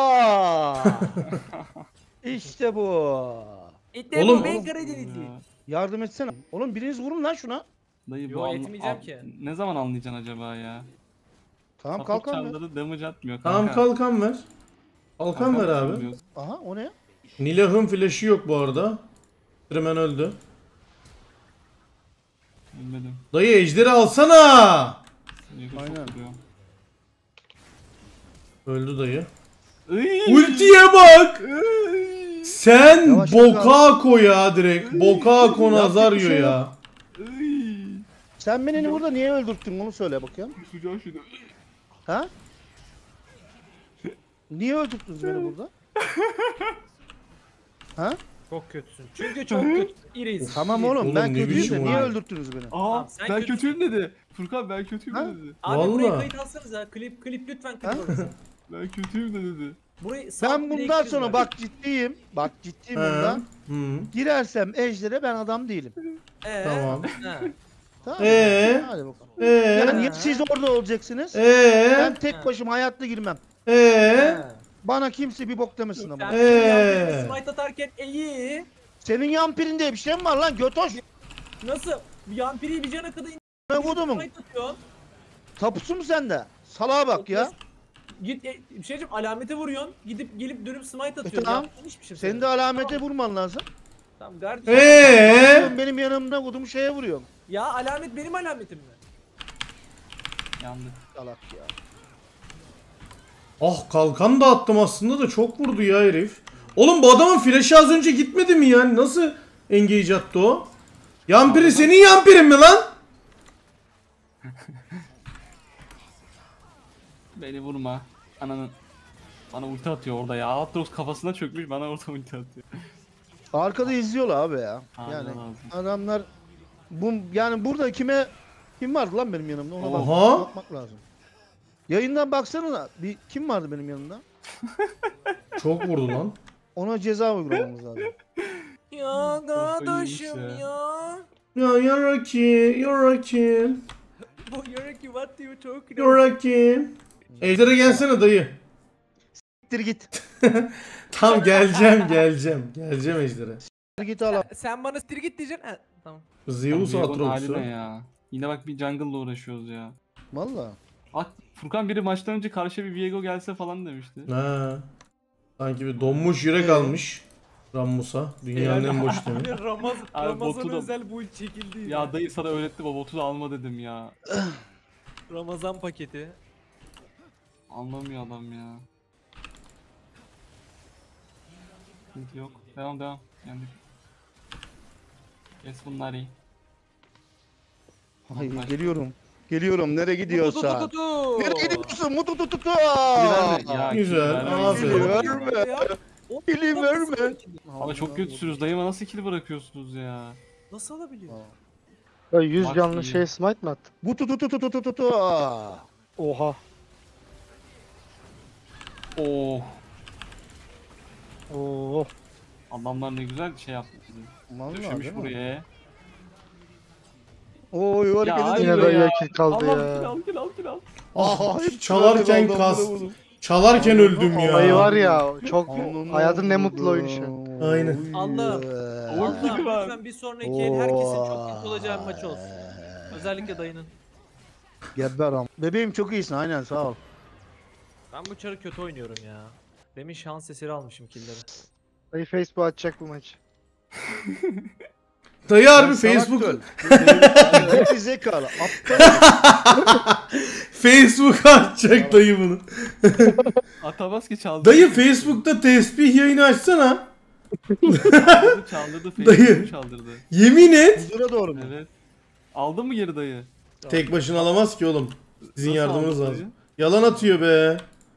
İşte bu. Oğlum- Ben Karadenizli. Ya. Yardım etsene. Oğlum biriniz vurun lan şuna. Dayı Yo, etmeyeceğim ki. Ne zaman anlayacaksın acaba ya? Tamam Sapık kalkan ver. çarları damage atmıyor Tamam, kanka. kalkan ver. Kalkan ver abi. söylüyorsun. Aha o ne? Nilah'ın flash'ı yok bu arada. Hemen öldü. Ölmedim. Dayı ejderi alsana. Seni çok Aynen. vuruyor. Öldü dayı. Iy! Ultiye bak. Iy! Sen Yavaş Bokako ya direkt. Bokako Yapacak Nazario bir şey ya. Iy! Sen beni burada niye öldürttün onu söyle bakayım. Sıcağı şunu. Ha? Niye öldürttünüz beni burada? Ha? Çok kötüsün. Çünkü çok kötüsün. İriyiz. Tamam oğlum Oğlum ben ne kötüyüm biçim de niye oyun? öldürttünüz beni? Aa, Tamam, sen ben kötüsün. kötüyüm dedi. Furkan ben kötüyüm Ha? dedi. Abi burayı Vallahi. kayıt alsanıza. Klip lütfen Ha? klip alın. Ben kötüyüm de dedi. Burayı Ben bundan sonra bak ciddiyim. Bak ciddiyim He. bundan. Hı. Girersem ejdere ben adam değilim. Tamam. Tamam. Hadi bakalım. Yani ya siz orada olacaksınız. Ben tek başıma hayatta girmem. Bana kimse bir bok demesin ama. Smite atarken iyi. Senin yampirin diye bir şey mi var lan götoş? Nasıl? Yampiri bir cana kadar Ben kodumun. smite atıyorsun. Tapusu mu sende? Salağa bak ya. Git bir şey diyeceğim, alamete vuruyorsun. Gidip gelip dönüp smite atıyorsun. Tamam. Yapmışmışım Senin de alamete vurman lazım. Tamam kardeşim. Sen benim yanımda kodumu şeye vuruyorum. Ya alamet benim alametim mi? Yandık. Salak ya. Ah, kalkan da attım aslında da çok vurdu ya herif. Oğlum bu adamın flash'ı az önce gitmedi mi yani? Nasıl engage attı o? Yampiri senin yampirin mi lan? Beni vurma. Ananın. Bana ulti atıyor orada ya. Aatrox kafasına çökmüş bana orada ulti atıyor. Arkada izliyorlar abi ya. Abi Yani lazım. adamlar yani burada kim vardı lan benim yanımda ona Oha. bakmak lazım. Yayından baksana bir kim vardı benim yanımda? Çok vurdu lan. Ona ceza uygulamamız lazım. Ya kardeşim kardeşim ya. ya. Ya you're a kill, you're a kill, Bu Yoraki what do you talking you're a kill. Ejder'e gelsene dayı. Gittir git. Tam geleceğim. Geleceğim Ejder'e. Git al. Sen bana stir git diyeceksin. Ha, tamam. Zeus Diego'nun Atrox'u. haline ya. Yine bak bir jungle'la uğraşıyoruz ya. Valla. Bak Furkan biri maçtan önce karşıya bir Viego gelse falan demişti. Ha. Sanki bir donmuş yürek almış. Rammus'a. Dünyanın en boş temi. Abi Ramazan botu da- özel build çekildi. Ya dayı sana öğretti o botu da alma dedim ya. Ramazan paketi. Anlamıyor adam ya. Sıkıntı yok. Devam. Yendik. Kes bunları. Hayır geliyorum nereye gidiyorsa. Tutu. Nereye gidiyorsun mutu tutu tutu. Ya, Güzel, aferin. Kilim verme. Ama çok kötüsünüz dayıma nasıl kill bırakıyorsunuz ya? Nasıl alabiliyor? Ya 100 Bak canlı iyi. şey smite mi attın? Bu tutu tutu tutu tutu. Oha. Oh. Oo. Adamlar ne güzel şey yaptı bizi. Vallahi Döşemiş değil mi? buraya. Oy Ya hareketi hayır de Yine ya. dayıya kill kaldı Allah ya. kill al. Ah, hiç çalarken böyle kas. adamları vurdum. Çalarken öldüm Dayı ya. var ya çok Ananı hayatın ne mutlu oyunu şu. vurdum. Aynen. Oy. Allah'ım. Ulti Allah'ım var. lütfen bir sonraki el herkesin çok kötü olacağı bir maç olsun. Özellikle dayının. Geber am. Bebeğim çok iyisin aynen sağ ol. Ben bu çarı kötü oynuyorum ya. Demin şans eseri almışım killleri. Dayı Facebook açacak bu maçı. Dayı harbi Sen salak Facebook. döl. Zeki Gerizekalı. Aptal. Facebook'a atacak dayı bunu. Atamaz ki çaldı. Dayı Facebook'ta tesbih yayını açsana. Çaldırdı. Dayı. Facebook'u çaldırdı. Yemin et. Huzura doğru mu? Evet. Aldın mı geri dayı? Tek başına alamaz ki oğlum. Sizin Nasıl yardımınız aldın lazım. dayı? Yalan atıyor be.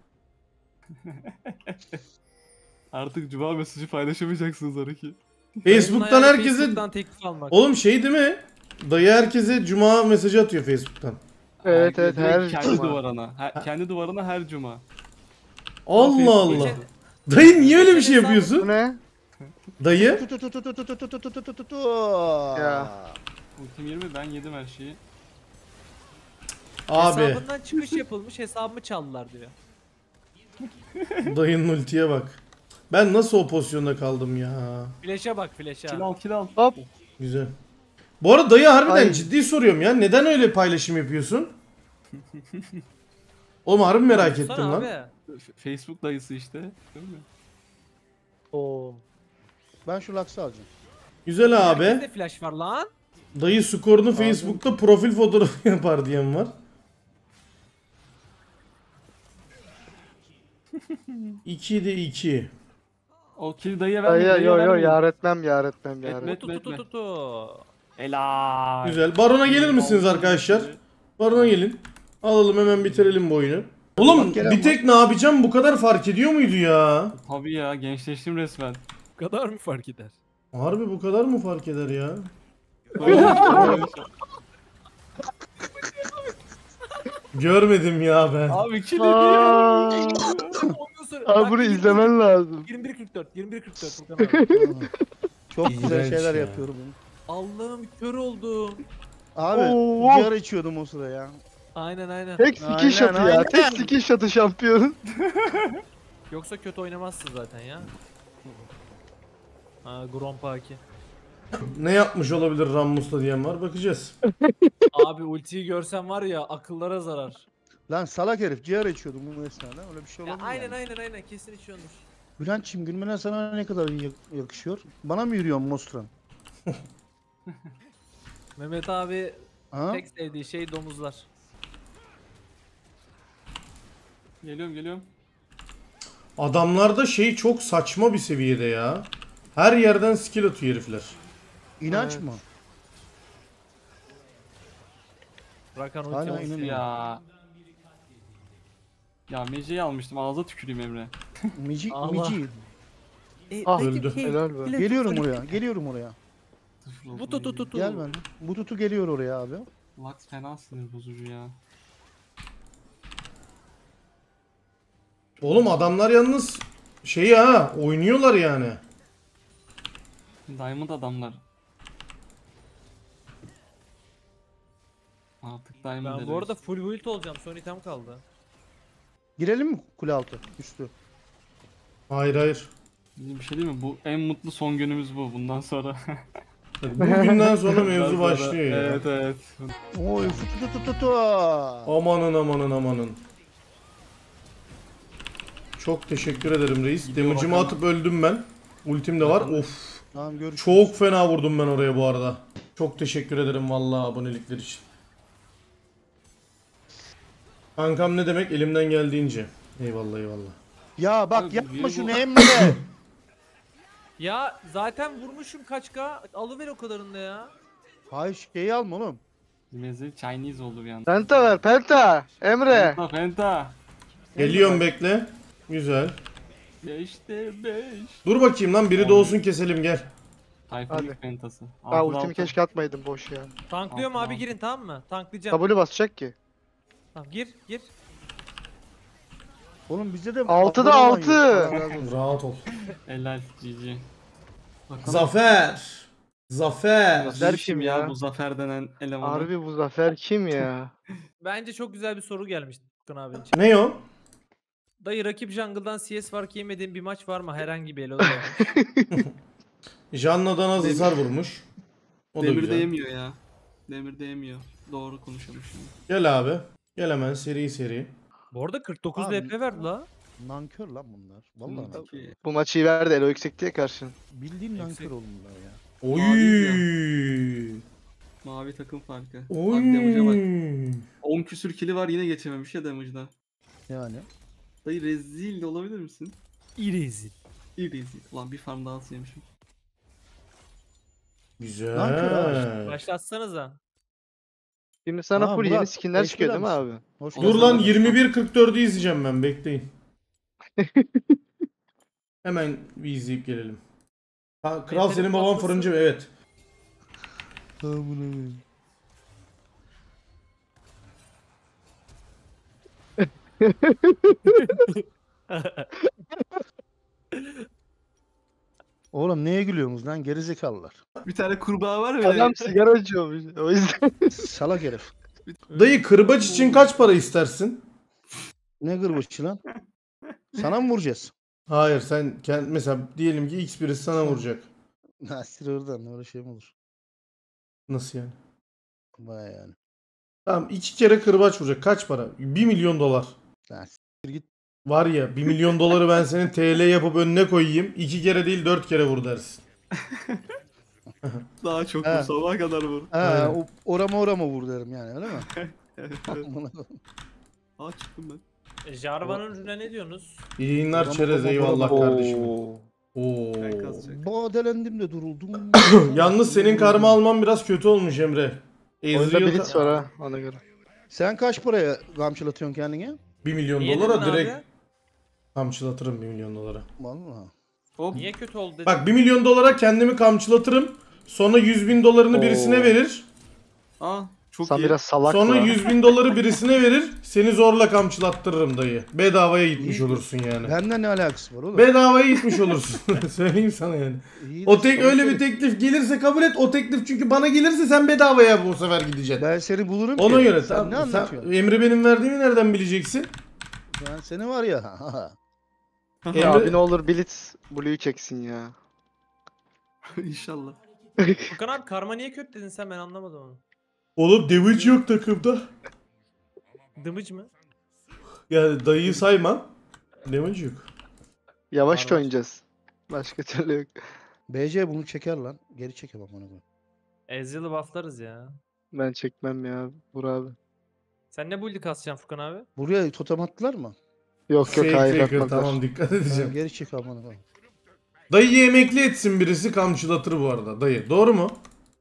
Artık cuma mesajı paylaşamayacaksınız Haruki. Facebook'tan Hayali herkese... Facebook'tan teklif almak. Oğlum şey değil mi? Dayı herkese cuma mesajı atıyor Facebook'tan. Evet evet her kendi cuma. duvarına. Kendi duvarına her cuma. Allah Facebook Allah. Geçen- Dayı niye öyle bir şey Bu yapıyorsun? ne? Dayı? Ya. Ultim 20 ben yedim her şeyi. Abi. Hesabından çıkış yapılmış, hesabımı çaldılar diyor. Dayının ultiye bak. Ben nasıl o pozisyonda kaldım ya? Flash'a bak flash'a. Kill al. Hop. Güzel. Bu arada dayı harbiden Ay. ciddi soruyorum ya. Neden öyle paylaşım yapıyorsun? Oğlum harbi merak ettim Sana lan. abi. Facebook dayısı işte. Değil mi? Oo. Ben şu laksı alacağım. Güzel abi. Herkeste flash var lan. Dayı skorunu Facebook'ta profil fotoğrafı yapar diyen var. İki de 2. O kill dayıya verme. Dayı yo yo verme. yar etmem yar etmem yar Etme. etmem. Tu. Helal. Güzel. Barona gelir misiniz arkadaşlar? Barona gelin. Alalım hemen bitirelim bu oyunu. Oğlum gelen bir var. tek ne yapacağım bu kadar fark ediyor muydu ya? Tabii ya gençleştim resmen. Bu kadar mı fark eder? Harbi bu kadar mı fark eder ya? Görmedim ya ben. Abi kill Aa, Ondan sonra Abi bunu izlemen lazım. 21.44 21.44 Furkan abi. Çok güzel İğrenç şeyler ya. yapıyorum. Allah'ım kör oldum. Abi Oo. ciğer içiyordum o sıra ya. Aynen. Tek skill Aynen, shot'ı ya. aynen. Tek skill shot'ı şampiyonun. Yoksa kötü oynamazsın zaten ya. Ha Grompaki. Ne yapmış olabilir Rammus'ta diyen var. Bakacağız. Abi ultiyi görsen var ya akıllara zarar. Lan salak herif ciğer içiyordum bu esnada. Öyle bir şey Ya olabilir aynen kesin içiyordur. Bülent'ciğim gülmene sana ne kadar iyi yakışıyor. Bana mı yürüyorsun Mostran? Mehmet abi Ha? tek sevdiği şey domuzlar. Geliyorum. Adamlarda şey çok saçma bir seviyede ya. Her yerden skill atıyor herifler. İnanç Evet. mı? Rakan ulti Hala olsun. inanıyorum. Ya Mece'yi almıştım ağza tüküreyim Emre. Mici, Allah. Mici. Ah öldü. helal be. Geliyorum oraya. Sıfır oldu Bu tu. Gel ben. Bu tutu geliyor oraya abi. Lux fena sinir bozucu ya. Oğlum adamlar yalnız şey ha oynuyorlar yani. Diamond adamlar. Artık Diamond Ben bu arada full build olacağım. Son item kaldı. Girelim mi kule altı üstü? Hayır. Bir şey değil mi? Bu en mutlu son günümüz bu. Bundan sonra. Bugünden sonra Bundan mevzu sonra- başlıyor ya. Evet. Oy futu. Amanın. Çok teşekkür ederim reis. Damage'ımı atıp öldüm ben. Ultim de var. Of. Tamam görüşürüz. Çok fena vurdum ben oraya bu arada. Çok teşekkür ederim vallahi abonelikler için. Kankam ne demek? Elimden geldiğince. Eyvallah. Ya bak Abi, yapma bu- şunu Emre. Ya zaten vurmuşum kaçka. Alıver o kadarını da ya. Hayır şeyi alma oğlum. Meze Chinese oldu bir anda. Penta ver penta. Emre. Penta. Geliyorum bekle. Güzel. 5'te 5. Dur bakayım lan biri doğsun keselim gel. Tayfun'un Hadi. pentası. Ha ultimi keşke atmaydım boş ya. Tanklıyorum Altı, abi altı. girin tamam mı? Tanklayacağım. W basacak ki. Tamam gir. Oğlum bizde de 6'da abone olan 6. yok. Allah razı olsun. Rahat ol. Helal GG. Zafer. Zafer Kim kim ya ya? bu Zafer denen elemanı? Harbi bu Zafer kim ya? Bence çok güzel bir soru gelmiş Furkan abinin için. Ne o? Dayı rakip jungle'dan CS fark yemediğin bir maç var mı? Herhangi bir elo olmuş. Janna'dan az hasar vurmuş. O da Demir güzel. değmiyor ya. Demir değmiyor. Doğru konuşuyormuş şimdi. Gel abi. Gel hemen seri. Bu arada 49 Abi- LP verdi la. Nankör lan bunlar. Vallahi nankör. Peki. Bu maçı iyi verdi Elo yüksek diye karşın. Bildiğin nankör Yüksek. oğlum bunlar ya. Oy. Mavi takım farkı. Oy. Abi damage'a bak. 10 küsür kili var yine geçememiş ya damage'da. Yani. Dayı rezil de olabilir misin? İrezil. İyi rezil. Ulan bir farm daha yemişim. Güzel. Başlatsanıza. Şimdi sana Aa, full Murat, yeni skinler çıkıyor değil mi bekler abi? Hoş Dur geldin. lan 21.44'ü izleyeceğim ben, bekleyin. Hemen bir izleyip gelelim. Ha, kral Mete'nin senin baban patlası. fırıncı, evet. Oğlum neye gülüyorsunuz lan gerizekalılar? Bir tane kurbağa var ya. Adam sigara içiyormuş. O yüzden. Salak herif. Dayı kırbaç için kaç para istersin? Ne gırbaçı lan? Sana mı vuracağız? Hayır, sen mesela diyelim ki X birisi sana vuracak. Nasıl oradan öyle şey mi olur? Nasıl yani? Vay yani. Tamam, 2 kere kırbaç vuracak. Kaç para? 1 milyon dolar. Lan s**tir git. Var ya, 1 milyon doları ben senin TL yapıp önüne koyayım. 2 kere değil 4 kere vur dersin. Daha çok He. vur sabaha kadar vur. Ha, Aynen. orama vur derim yani öyle mi? Evet. Aa çıktım ben. Jarvan'ın ürüne ne diyorsunuz? İyi yayınlar Baba, Çerez, baba, eyvallah baba. kardeşim. Oo. Oo. Ben kazacak. Badelendim de duruldum. Yalnız senin karma alman biraz kötü olmuş Emre. Oyunda Ezreal blitz var ha ona göre. Sen kaç paraya gamçılatıyorsun kendine? 1 milyon Niye dolara dedin direkt abi? kamçılatırım 1 milyon dolara. Vallahi. Hop. Niye kötü oldu dedin? Bak 1 milyon dolara kendimi kamçılatırım. Sonra 100 bin dolarını birisine Oo. verir. Aa çok Sen iyi. biraz salak Sonra ya. 100 bin doları birisine verir. Seni zorla kamçılattırırım dayı. Bedavaya gitmiş İyi. olursun yani. Benden ne alakası var oğlum? Bedavaya gitmiş olursun. Söyleyeyim sana yani. İyi de O tek sana öyle bir söyle- teklif gelirse kabul et. O teklif çünkü bana gelirse sen bedavaya bu sefer gideceksin. Ben seni bulurum Ona ki. göre Sen ne anlatıyorsun? Emre benim verdiğimi nereden bileceksin? Ben seni var ya. Ya Emre- abi ne olur blitz Blue'yu çeksin ya. İnşallah. Furkan abi karma niye kötü dedin sen, ben anlamadım onu. Oğlum damage yok takımda. Damage mı? Yani dayıyı sayma. Damage yok. Yavaş da Var. oynayacağız. Başka türlü yok. BC bunu çeker lan. Geri çekemem onu. Ezreal'ı bufflarız ya. Ben çekmem ya Burak abi. Sen ne build'i kasacaksın Furkan abi? Buraya totem attılar mı? Yok yok Fake hayır faker, atmadılar. tamam dikkat Ha, edeceğim. geri çek aman aman. Dayıyı emekli etsin birisi, kamçılatır bu arada dayı. Doğru mu?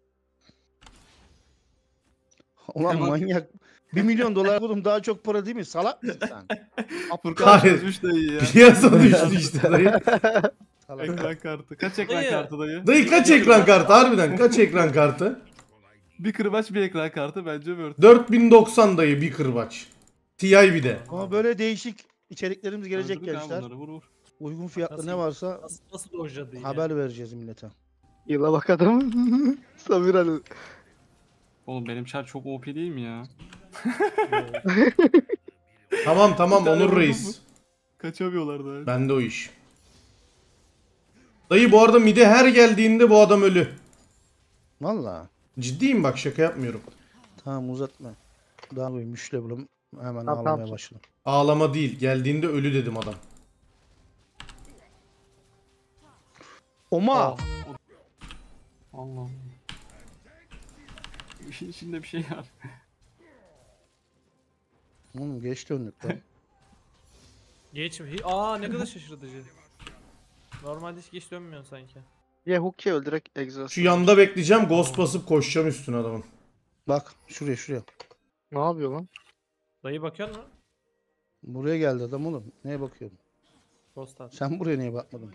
Ulan Hemen- manyak. 1 milyon dolar buldum daha çok para değil mi? Salak mısın sen? Furkan Hayır. çözmüş dayı ya. Piyasa düştü işte dayı. Salak. Ekran kartı. Kaç ekran Dayı. kartı dayı? Dayı kaç ekran kartı harbiden? Kaç ekran kartı? Bir kırbaç bir ekran kartı bence Word. 4090 dayı bir kırbaç. TI bir de. Ama böyle değişik içeriklerimiz gelecek Öldürdük ha gençler. bunları, vur vur. Uygun fiyatlı Nasıl- ne varsa Nasıl dojladı yine? haber vereceğiz millete. Yıla bak adam. Samir Ali. Oğlum benim çar çok OP değil mi ya? Tamam Bir tane Onur vurdun Reis. mu? Kaçamıyorlar da. Bende o iş. Dayı bu arada mide her geldiğinde bu adam ölü. Valla. Ciddiyim bak, şaka yapmıyorum. Tamam uzatma. Daha bir müşle bulun. Hemen Tamam, ağlamaya tamam. başladım. Ağlama değil, geldiğinde ölü dedim adam. Oma. Allah Allah. İşin içinde bir şey var. Oğlum geç döndük lan. Geç mi? Aa ne kadar şaşırtıcı. Normalde hiç geç dönmüyorsun sanki. Ye Hook'i öldürek egzoz. Şu yanda bekleyeceğim, ghost basıp koşacağım üstüne adamın. Bak şuraya. Ne yapıyor lan? Dayı bakıyor mu? Buraya geldi adam oğlum. Neye bakıyorsun? Post at. Sen buraya niye bakmadın?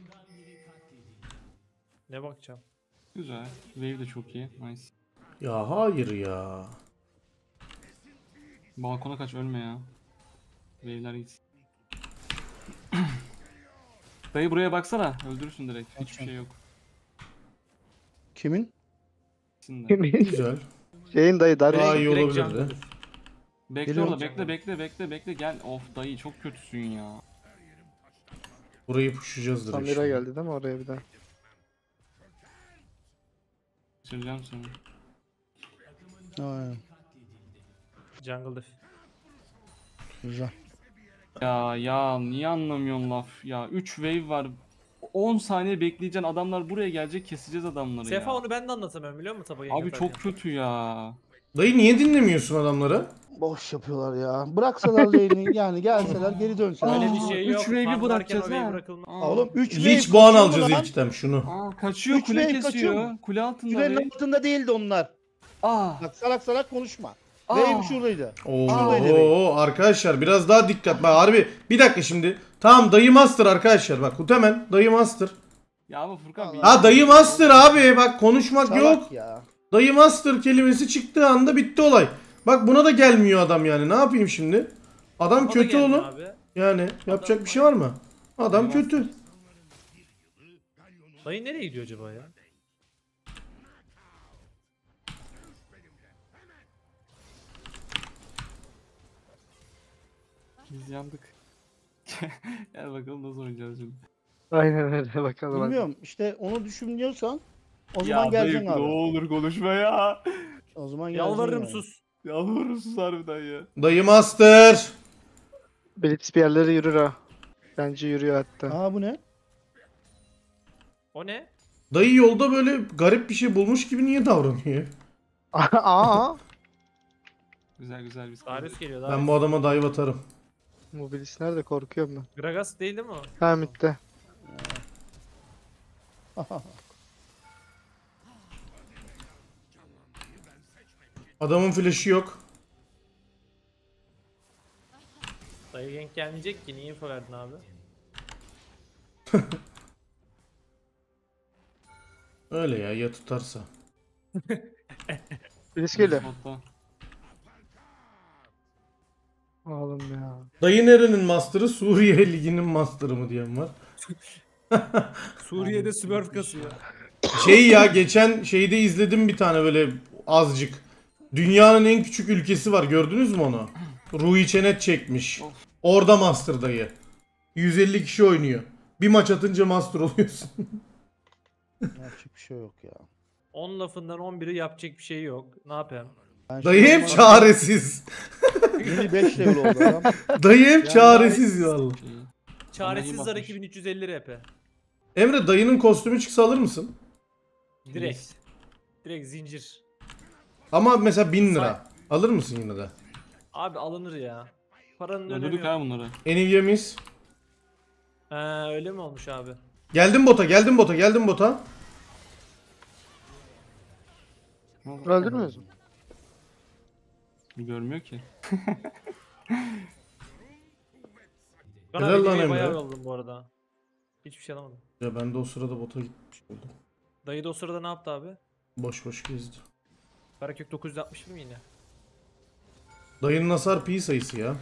Ne bakacağım? Güzel. Wave de çok iyi. Nice. Ya hayır ya. Balkona kaç ölme ya. Wave'ler gitsin. Dayı buraya baksana. Öldürürsün direkt. Hiçbir Bakacağım. şey yok. Kimin? İkisini de. Güzel. Şeyin dayı Daha Darius. iyi Direkt olabilirdi. jungle'dır. Bekle Geliyorum. orada bekle gel. Of dayı çok kötüsün ya. Burayı pushlayacağız direkt. Samir'e şimdi. geldi değil mi oraya bir daha? Süreceğim seni. Aynen. Jungle diff. Güzel. Ya niye anlamıyorsun laf? Ya 3 wave var. 10 saniye bekleyeceksin, adamlar buraya gelecek, keseceğiz adamları Sefa ya. onu ben de anlatamıyorum biliyor musun Taba Abi çok kötü ya. Dayı niye dinlemiyorsun adamları? Boş yapıyorlar ya. Bıraksalar lane'i yani gelseler geri dönseler. Öyle bir şey yok. 3 wave'i Farmlarken bırakacağız o wave ha. bırakılmaz. Oğlum 3 Lich puan alacağız ilk item şunu. Kaçıyor, Üç kule wave kesiyor. kaçıyor. Kule altında Kürenin wave. altında değildi onlar. Aa. Bak salak salak konuşma. Aa. Wave şuradaydı. Oo arkadaşlar biraz daha dikkat. Bak harbi bir dakika şimdi. Tamam dayı master arkadaşlar bak Hutemen dayı master. Ya ama Furkan bir... Ha dayı master abi bak konuşmak Salak yok. ya. Dayı master kelimesi çıktığı anda bitti olay. Bak buna da gelmiyor adam yani ne yapayım şimdi? Adam O da kötü gelmiyor oğlum. abi. Yani yapacak bir şey var mı? Adam Dayı kötü. Dayı nereye gidiyor acaba ya? Biz yandık. Gel bakalım nasıl oynayacağız şimdi. Aynen öyle bakalım. Bilmiyorum işte onu düşünüyorsan o zaman geleceksin Ne abi. olur konuşma ya. O zaman geleceksin Yalvarırım yani. sus. Yalvarırım sus harbiden ya. Dayı master. Blitz bir yerlere yürür ha. Bence yürüyor hatta. Aa bu ne? O ne? Dayı yolda böyle garip bir şey bulmuş gibi niye davranıyor? Aa. Güzel güzel biz. Darius geliyor Ben Darius. bu adama dive atarım. Mobilis nerede korkuyorum ben. Gragas değil mi o? Ha mitte. Adamın flash'ı yok. Dayı gank gelmeyecek ki niye info verdin abi? Öyle ya tutarsa. Blitz geliyor. Botta. Oğlum ya. Dayı nerenin master'ı? Suriye Ligi'nin master'ı mı diyen var. Suriye'de Smurf kasıyor. Şey ya geçen şeyde izledim bir tane böyle azıcık. Dünyanın en küçük ülkesi var gördünüz mü onu? Ruhi Çenet çekmiş. Orada master dayı. 150 kişi oynuyor. Bir maç atınca master oluyorsun. Yapacak bir şey yok ya. 10 lafından 11'i yapacak bir şey yok. Ne yapayım? Ben Dayı şu hep an- çaresiz. Yeni 5 level oldu adam. Dayı hep Yani çaresiz ya Allah. Şey. Çaresiz zar bakmış. 2350 RP. Emre dayının kostümü çıksa alır mısın? Direkt. Direkt zincir. Ama mesela 1000 lira. Alır mısın yine de? Abi alınır ya. Paranın önemi Öldürdük yok. ha bunları. Enivyemiz. Öyle mi olmuş abi? Geldim bota, geldim bota, geldim bota. Ne oldu? Öldürmüyoruz mu? Görmüyor ki. Ben Helal abi lan Emre. Emre. Bayağı yoldum bu arada. Hiçbir şey alamadım. Ya ben de o sırada bota gitmiş oldum. Dayı da o sırada ne yaptı abi? Boş boş gezdi. Karakök 960 mı yine? Dayının hasar pi sayısı ya.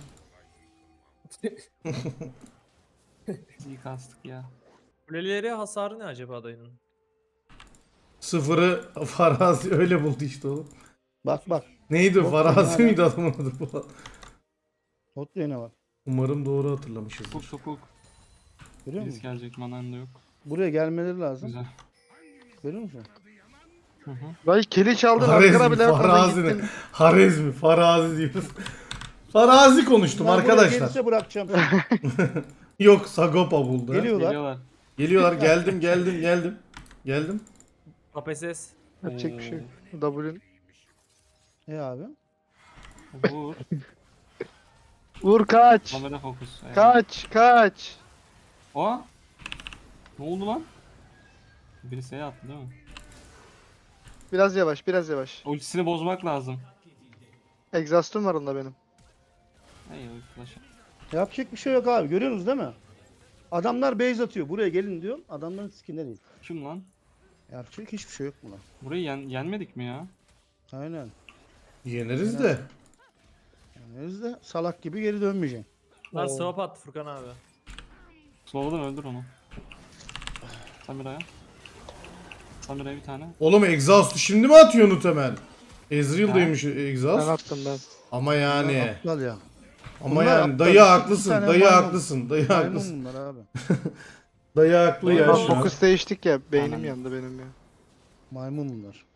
İyi kastık ya. Kuleleri hasarı ne acaba dayının? Sıfırı Farazi öyle buldu işte oğlum. Bak bak. Neydi o? Bot Farazi yani. miydi adamın adı bu? Hot lane'e bak. Umarım doğru hatırlamışızdır. Sokuk sokuk. Görüyor Birisi musun? gelecek, manan da yok. Buraya gelmeleri lazım. Güzel. Görüyor musun? Hı hı. Dayı kili çaldın arkana Harezmi, bile atmadın Farazi ne? gittin. Harezmi, Farazi diyoruz. Farazi konuştum Bunlar buraya arkadaşlar. Gelirse bırakacağım seni. Yok Sagopa buldu. ha. Geliyorlar. Geliyorlar. Geliyorlar geldim. Geldim. KPSS. Yapacak bir şey yok. W'nin. Abi. Vur. Vur kaç. Kamera fokus. Evet. Kaç. Aa. Ne oldu lan? Birisi şey attı değil mi? Biraz yavaş. Ultisini bozmak lazım. Exhaust'um var onda benim. Hey flash. Yapacak bir şey yok abi. Görüyorsunuz değil mi? Adamlar base atıyor. Buraya gelin diyor. Adamların skinleri değil. Kim lan? Yapacak hiçbir şey yok buna. Burayı yenmedik mi ya? Aynen. Yeneriz de. Yani de salak gibi geri dönmeyeceksin. Lan swap attı Furkan abi. Slow'dan öldür onu. Samira'ya. Samira'ya bir tane. Oğlum exhaust'u şimdi mi atıyorsun Utemen? Ezreal'daymış Ben exhaust. attım ben. Ama yani. Aptal ya. Ama Bunlar yani aptal. dayı İki haklısın. tane Dayı maymun. haklısın. Dayı Maymun haklısın. bunlar abi. Dayı haklı ya Maymun şu an. Fokus değiştik ya. Beynim Aynen. yandı benim ya. Maymun bunlar.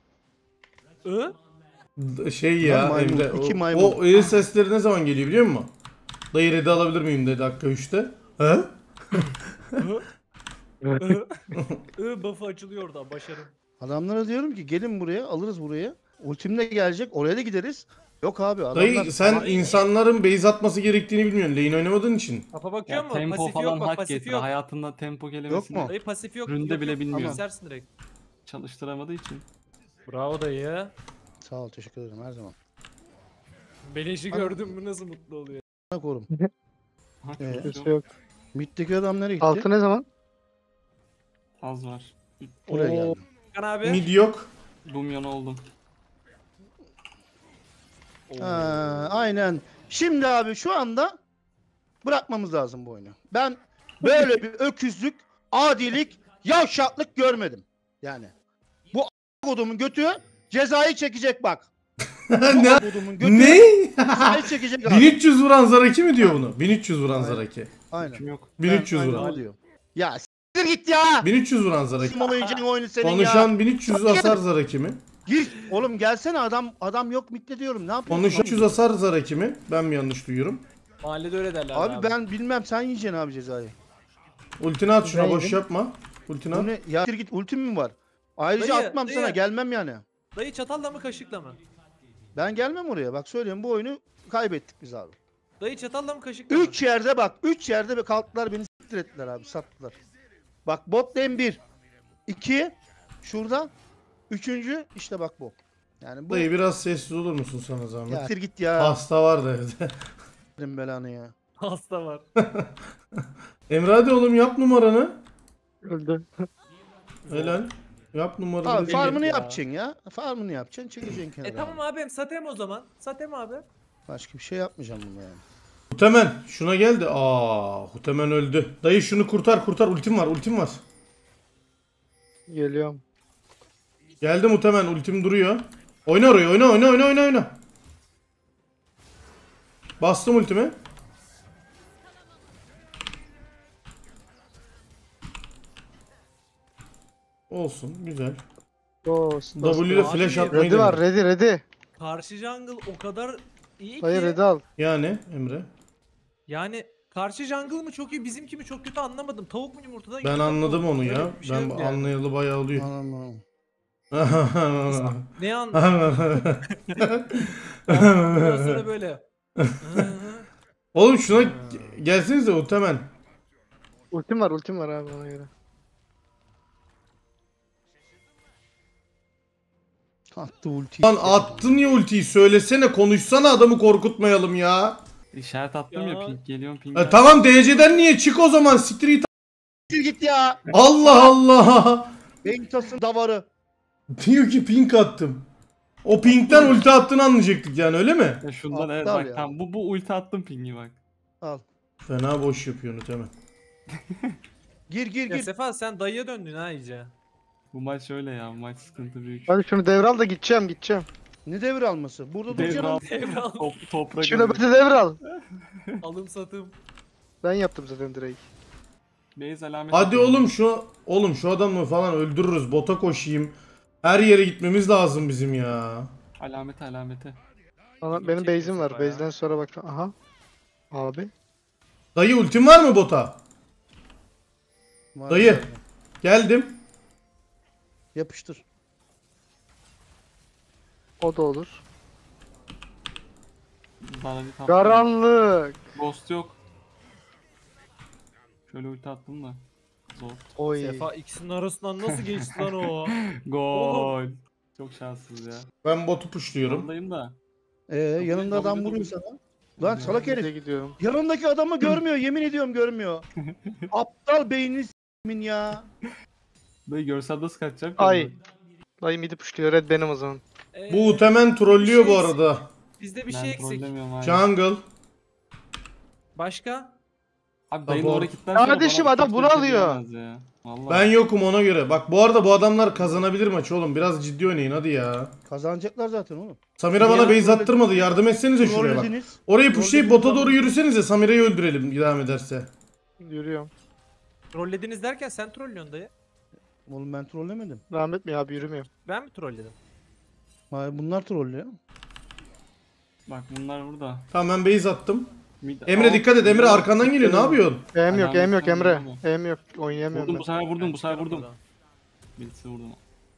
Şey ya Maymun, Emre. iki O, maymun. o el sesleri ne zaman geliyor biliyor musun? Dayı red'i alabilir miyim dedi dakika 3'te. He? Buff'ı açılıyor oradan başarım. Adamlara diyorum ki gelin buraya alırız buraya. Ultimle gelecek oraya da gideriz. Yok abi adamlar. Dayı sen insanların base atması gerektiğini bilmiyorsun. Lane oynamadığın için. Kafa bakıyor Ya mu? tempo Pasifi falan yok bak hak pasifi getir. yok. Hayatında tempo kelimesini Yok mu? Dayı pasifi yok. Ründe yok, bile yok. bilmiyor. Kesersin direkt. çalıştıramadığı için. Bravo dayı. Sağ ol teşekkür ederim her zaman. Beleşi gördüm mü nasıl mutlu oluyor. Bak oğlum. Ha, Kimse çok yok. Mid'deki adam nereye gitti? Altı ne zaman? az var. Buraya Oo. geldi. Kan abi. Mid yok. Dumyon oldum. Ha, aynen. Şimdi abi şu anda bırakmamız lazım bu oyunu. Ben böyle bir öküzlük, adilik, yavşaklık görmedim. Yani bu kodumun götü cezayı çekecek bak. ne? Kodumun götü Ne? cezayı çekecek abi. 1300 vuran Zaraki mi diyor bunu? 1300 vuran Aynen. Zaraki. Aynen. Kim yok. 1300 Aynen vuran. o diyor. Ya s**tir git ya. 1300 vuran Zaraki. Kim oynayacağın oyunu senin ya. Konuşan 1300 hasar Zaraki mi? Gir. Oğlum gelsene adam yok mitte diyorum. Ne yapıyorsun? Konuşan 300 hasar Zaraki mi? Ben mi yanlış duyuyorum? Mahallede öyle derler Abi ben bilmem sen yiyeceksin abi cezayı. Ultini at şuna Ben boş yedim. yapma. Ultini Bu at. ne? Ya s**tir git ultim mi var? Ayrıca Dayı, atmam dayı. sana gelmem yani. Dayı çatalla mı kaşıkla mı? Ben gelmem oraya. Bak söyleyeyim bu oyunu kaybettik biz abi. Dayı çatalla mı kaşıkla mı? 3 yerde bak. 3 yerde be kalktılar beni s**tir ettiler abi. Sattılar. Bak bot lane 1. 2. Şurada. 3. işte bak bu. Yani bu. Dayı biraz sessiz olur musun sana zahmet? Ya s**tir git ya. Hasta var da evde. Benim belanı ya. Hasta var. Emre hadi oğlum yap numaranı. Öldü. Helal. Yap numaranı. Abi farmını ya. yapacaksın ya. Farmını yapacaksın. Çekeceksin kenara. Tamam abim satem o zaman. Satem abi. Başka bir şey yapmayacağım bunu yani. Hutemen şuna geldi. Hutemen öldü. Dayı şunu kurtar. Ultim var. Geliyorum. Geldim Hutemen, ultim duruyor. Oyna oraya, oyna. Bastım ultimi. Olsun, güzel. Olsun. W ile Abi, flash atmayı Ready var denedim. ready. Karşı jungle o kadar iyi ki. Hayır ready al. Yani Emre. Yani karşı jungle mı çok iyi bizimki mi çok kötü anlamadım. Tavuk mu yumurtadan Ben yumurta mı anladım tavuk mu? onu Öyle ya. bir şey Ben yok yani. anlayalı bayağı oluyor. Anam. Ne anladın? Biraz sonra böyle. Oğlum şuna gelsenize Hutemen. Ultim var abi ona göre. Attı ulti. Lan attın ya ultiyi, söylesene, konuşsana, adamı korkutmayalım ya. İşaret attım ya, Ya. ping geliyorum ping. Tamam DC'den niye çık o zaman, siktir git. Siktir git ya. Allah Allah. Bentas'ın davarı. Diyor ki pink attım. O pinkten ulti attığını anlayacaktık yani, öyle mi? Ya şundan evet Aptal bak ya. tamam bu ulti attım pingi bak. Al. Fena boş yapıyorsun hemen. Gir. Ya Sefa sen dayıya döndün ha iyice. Bu maç öyle ya, bu maç sıkıntı büyük. Hadi şunu devral da gideceğim. Ne devir alması? Burada Devral, duracaksın. Devral. toprak. Şu nöbeti devral. Alım satım. Ben yaptım zaten direkt. Base alamet. Hadi oğlum şu adamı falan öldürürüz. Bota koşayım. Her yere gitmemiz lazım bizim ya. Alamete. Benim base'im var. Base'den sonra bak. Aha. Abi. Dayı ultim var mı bota? Var Dayı. mı? Geldim. Yapıştır. O da olur. Bana bir tap. Karanlık. Ghost yok. Şöyle ulti attım da. Zor. Oy. Sefa ikisinin arasından nasıl geçti lan o? Gol. Çok şanssız ya. Ben botu pushluyorum. Ondayım da. Yanında adam vuruyor sana. Lan salak Nereye herif. gidiyorum? Yanındaki adamı görmüyor. Yemin ediyorum görmüyor. Aptal beynini s**min ya. Dayı görsel nasıl kaçacağım ki? Ay. Dayı midi pushluyor. Red benim o zaman. Bu hemen trollüyor bir bu şey arada. Bizde bir Ben şey eksik. trollemiyorum abi. Jungle. Başka? Abi dayının Support. oraya kilitlersen Kardeşim, bana adam kimse bunu bir şey alıyor. diyemez ya. Vallahi. Ben yokum ona göre. Bak bu arada bu adamlar kazanabilir maçı oğlum. Biraz ciddi oynayın hadi ya. Kazanacaklar zaten oğlum. Samira bana Ya, base attırmadı. Yardım etsenize şuraya bak. Trollediniz. Orayı pushlayıp Trollediniz bota doğru abi. yürüsenize. Samira'yı öldürelim devam ederse. Yürüyorum. Trollediniz derken sen trollüyorsun dayı. Oğlum ben trollemedim. Rahmet mi abi, yürümüyorum. Ben mi trolledim? Hayır bunlar trollüyor. Bak bunlar burada. Tamam ben base attım. Emre dikkat et, Emre arkandan geliyor, ne yapıyorsun? Em yok, em yok Emre. Vurdum. Em yok, oynayamıyorum Bu ben. sefer vurdum, bu sefer vurdum. Birisi vurdum.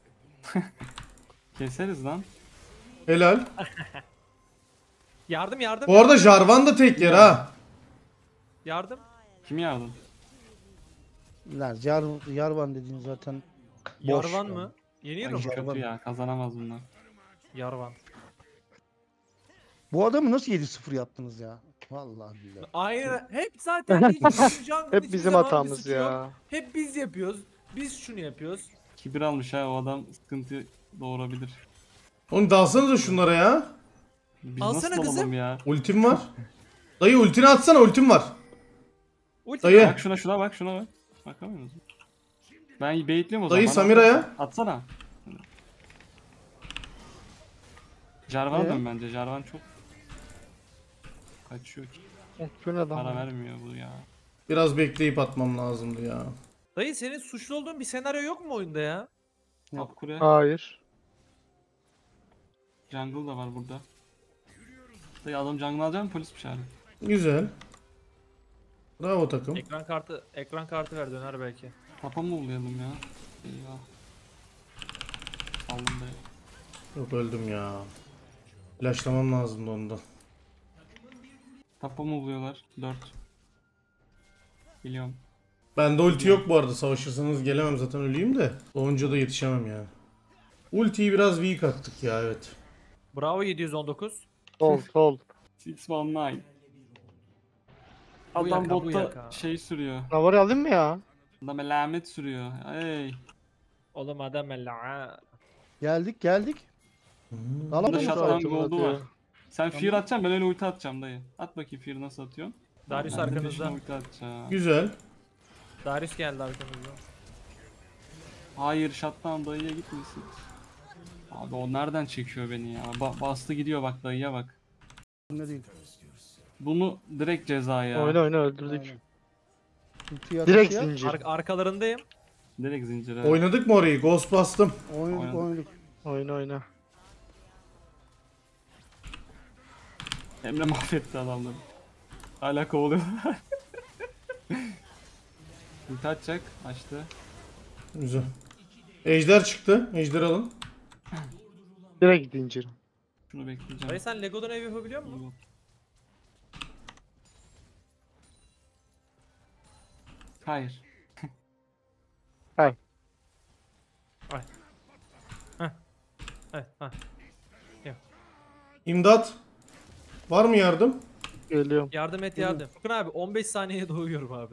Keseriz lan. Helal. Yardım yardım. Bu arada Jarvan da tek yer ha. Yardım. Kim yardım? Lan Yarvan dediğin zaten boş Yarvan yani. mı? Yeniyor Ay, mu? Jarvan. Kötü ya, kazanamaz bunlar. Yarvan. Bu adamı nasıl 7-0 yaptınız ya? Vallahi billahi. Aynen. Hep zaten Hep bizim hatamız ya. Hep biz yapıyoruz. Biz şunu yapıyoruz. Kibir almış ha, o adam sıkıntı doğurabilir. Oğlum dalsanıza şunlara ya. Biz Alsana nasıl kızım. alalım ya? Ultim var. Dayı ultini atsana, ultim var. Ulti Dayı. Bak şuna bak, şuna bak. Bakamıyor musun? Ben baitliyorum o zaman. Dayı Bana Samira'ya. atsana. Jarvan dön bence. Jarvan çok kaçıyor ki. Bu ne Para lan? vermiyor bu ya. Biraz bekleyip atmam lazımdı ya. Dayı senin suçlu olduğun bir senaryo yok mu oyunda ya? Top kule. Hayır. Jungle da var burada. Dayı adam jungle alacak mı, polis mi çağırıyor? Güzel. Bravo takım. Ekran kartı ver, döner belki. Tapa mı uğrayalım ya? Eyvah. Aldım dayı. Yok, öldüm ya. Flashlamam lazımdı onda. Tapa mı uluyorlar? 4. Biliyorum. Bende ulti yok bu arada, savaşırsanız gelemem zaten, öleyim de. Doğunca da yetişemem yani. Ultiyi biraz weak attık ya, evet. Bravo 719. Sol. 619. Bu Adam yaka, bu botta yaka. şey sürüyor. Navar'ı alayım mı ya? Adam elamet sürüyor. Ey. Oğlum adam ella. Geldik. Bunda Alamadın shotgun mı? gold'u var. Sen fear atacaksın, ben öyle ulti atacağım dayı. At bakayım fear nasıl atıyorsun. Darius Ben de arkanızda. peşine ulti atacağım. Güzel. Darius geldi arkamızda. Hayır, shutdown dayıya gitmesin. Abi o nereden çekiyor beni ya? Bastı gidiyor bak, dayıya bak. Ne değil. Bunu direkt ceza ya. Oyna öldürdük. Aynen. Ultiyi Direkt atış ya. zincir. Arkalarındayım. Direkt zincire. Oynadık mı orayı? Ghost bastım. Oynadık. Oyna. Emre mahvetti adamları. Hala kovalıyor. Ulti atacak. Açtı. Güzel. Ejder çıktı. Ejder alın. Direkt zincir. Şunu bekleyeceğim. Dayı sen Lego'dan ev yapabiliyor musun? Yok. Hayır. Evet. Ha. İmdat. Var mı yardım? Geliyorum. Yardım et yardım. Furkan abi 15 saniyeye doğuyorum abi.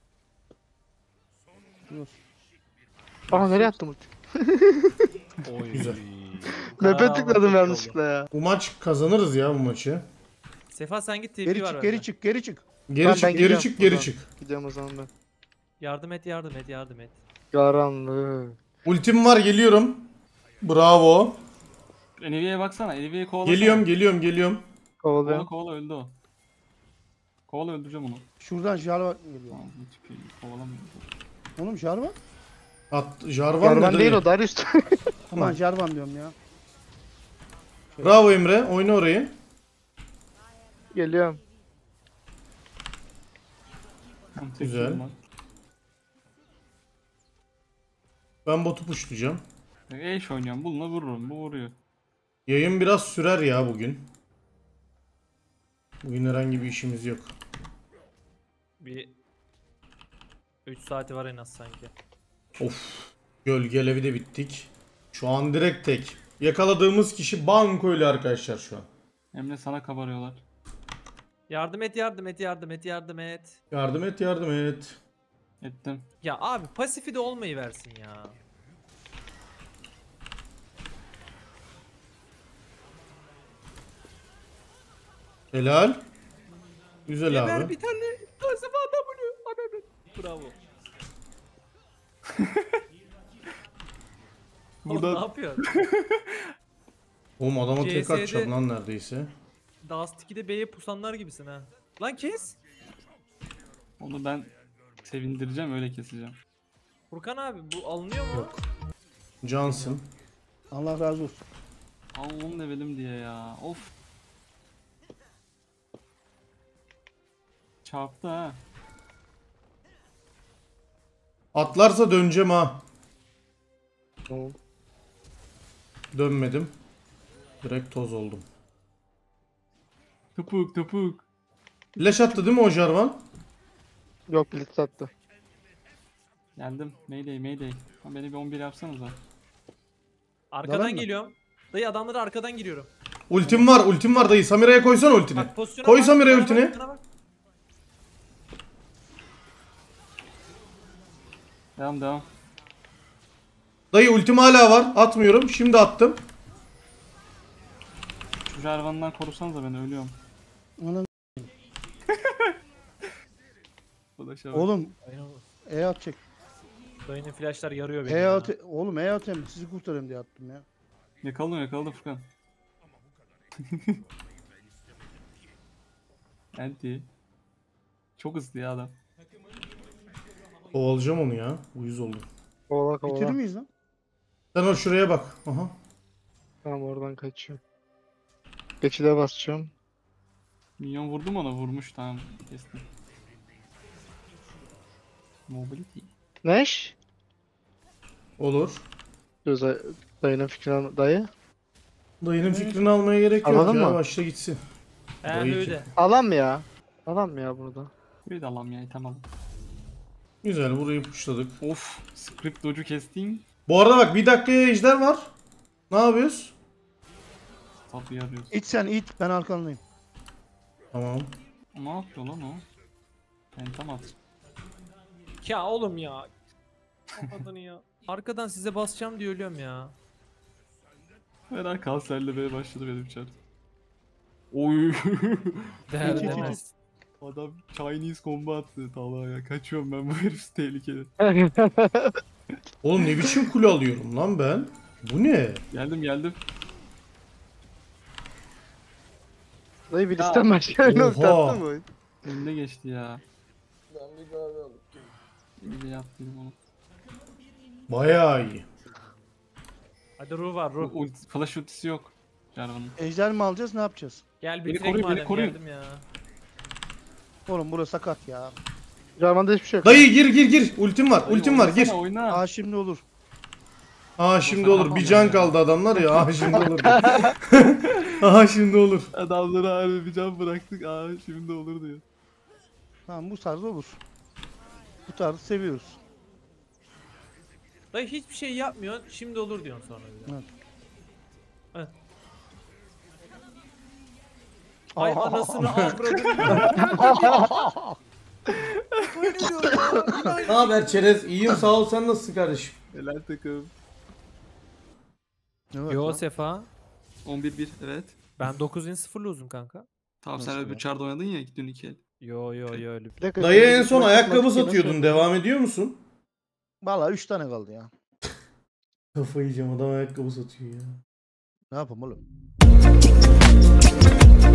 Aha nereye attım ulti? Güzel. Mepe tıkladım yanlışlıkla ya. Bu maç kazanırız ya, bu maçı. Sefa sen git TP Geri var çık, bende. geri çık, geri çık. Geri Tamam, çık, ben geri gidiyorum çık, geri buradan. çık. Gidiyorum o zaman ben. Yardım et. Karanlık. Ultim var, geliyorum. Bravo. Eneviye'ye baksana. Eneviye'ye kovalasana. Geliyorum. Kovalıyorum. Kovala öldü o. Kovala, öldüreceğim onu. Şuradan Jarvan geliyor. Tamam, hiç şey kovalamıyor. Oğlum Jarvan? Jarvan Jarvan ne değil dayı? o Darius. Aman Jarvan diyorum ya. Bravo Emre. Oyna orayı. Geliyorum. Tamam, tek Güzel. sorun var. Ben botu pushlayacağım. Eş oynuyorum. Bununla vururum. Bu vuruyor. Yayın biraz sürer ya bugün. Bugün herhangi bir işimiz yok. Bir 3 saati var en az sanki. Of. Gölgelevi de bittik. Şu an direkt tek. Yakaladığımız kişi bankoyla arkadaşlar şu an. Emre sana kabarıyorlar. Yardım et. Yardım et. Ettim. Ya abi pasifi de olmayı versin ya. Helal. Güzel Geber abi. bir tane. Sefa W. Bravo. Burada ne yapıyorsun? Oğlum adama tek CS'de atacağım lan neredeyse. Dust 2'de B'ye pusanlar gibisin ha. Lan kes. Onu ben sevindireceğim, öyle keseceğim. Furkan abi bu alınıyor mu? Yok. Johnson. Allah razı olsun. Al 10 levelim diye ya. Of. Çarptı ha. Atlarsa döneceğim ha. Tamam. Dönmedim. Direkt toz oldum. Topuk topuk. Flash attı değil mi o Jarvan? Yok blitz attı. Geldim. Mayday mayday. Lan beni bir 11 yapsanıza. Arkadan Dalar mı? geliyorum. Dayı adamları arkadan giriyorum. Ultim var dayı. Samira'ya koysana ultini. Bak pozisyona Koy bak, Samira'ya bana ultini. bak, bana bak. Devam devam. Dayı ultim hala var. Atmıyorum. Şimdi attım. Şu Jarvan'dan korusanıza beni ölüyorum. Anam. Bu da şey var. Oğlum Dayının, E atacak. dayının flashlar yarıyor beni E ya. at. Oğlum E atayım. Sizi kurtarayım diye attım ya. Yakaladım Furkan. Anti. Çok hızlı ya adam. Kovalayacağım onu ya. Uyuz oldum. Kovala Bitirir kovala. miyiz lan? Sen o şuraya bak. Aha. Tamam oradan kaçıyorum. Geçide basacağım. Minyon vurdum ona vurmuş tamam kestim. Mobility. Neş? Olur. Dur dayının fikrini al. Dayı. Dayının fikrini almaya gerek yok Alalım ya. mı? Başla gitsin. He Dayı öyle. Alan mı ya? Alan mı ya burada? Bir de alam ya tamam. Güzel burayı puşladık. Of script doju kestin. Bu arada bak bir dakikaya ejder var. Ne yapıyoruz? Tatlıyı arıyoruz. İt sen it. Ben arkandayım. Tamam. Ne yapıyor lan o? Pentamat. Ya oğlum ya. Kapadını ya. Arkadan size basacağım diye ölüyorum ya. Her kanserlemeye başladı benim çar. Oy. Değer Hiç, hiç, demez. Adam Chinese combo attı Talha'ya. Kaçıyorum ben bu herif tehlikeli. Oğlum ne biçim kule alıyorum lan ben? Bu ne? Geldim. Dayı bir listem başka bir nokta Oha. attın mı? Önüne geçti ya. Ben bir kahve alıp geleyim. Bir de yaptım onu. Bayağı iyi. Hadi ruh var ruh. Flash ultisi yok. Jarvan'ın. Ejder mi alacağız ne yapacağız? Gel Beni bitirek koruyun, beni madem koruyun. geldim ya. Oğlum burası sakat ya. Jarvan'da hiçbir şey yok. Dayı gir. Ultim var. Ultim var. Gir. Oynasana, Oyna. Aa şimdi olur. Aa şimdi olur. Bir can kaldı adamlar ya. Aa şimdi olur. Aha şimdi olur. Adamlara harbi bir can bıraktık. Aa şimdi olur diyor. Tamam bu tarz olur. Bu tarzı seviyoruz. Dayı hiçbir şey yapmıyorsun. Şimdi olur diyorsun sonra bir de. Evet. Evet. Ay anasını avradını. Ne haber Çerez? İyiyim sağ ol. Sen nasılsın kardeşim? Helal takım. Evet, Yo lan. Sefa. 11-1 evet. Ben 9-0'lı uzun kanka. Tamam Nasıl sen öyle ya? bir çarda oynadın ya dün 2 el. Yo öyle. Bir dakika, Dayı en dayı son maç ayakkabı yapmak için satıyordun. nasıl- Devam ediyor musun? Valla 3 tane kaldı ya. Kafayı yiyeceğim adam ayakkabı satıyor ya. Ne yapalım oğlum?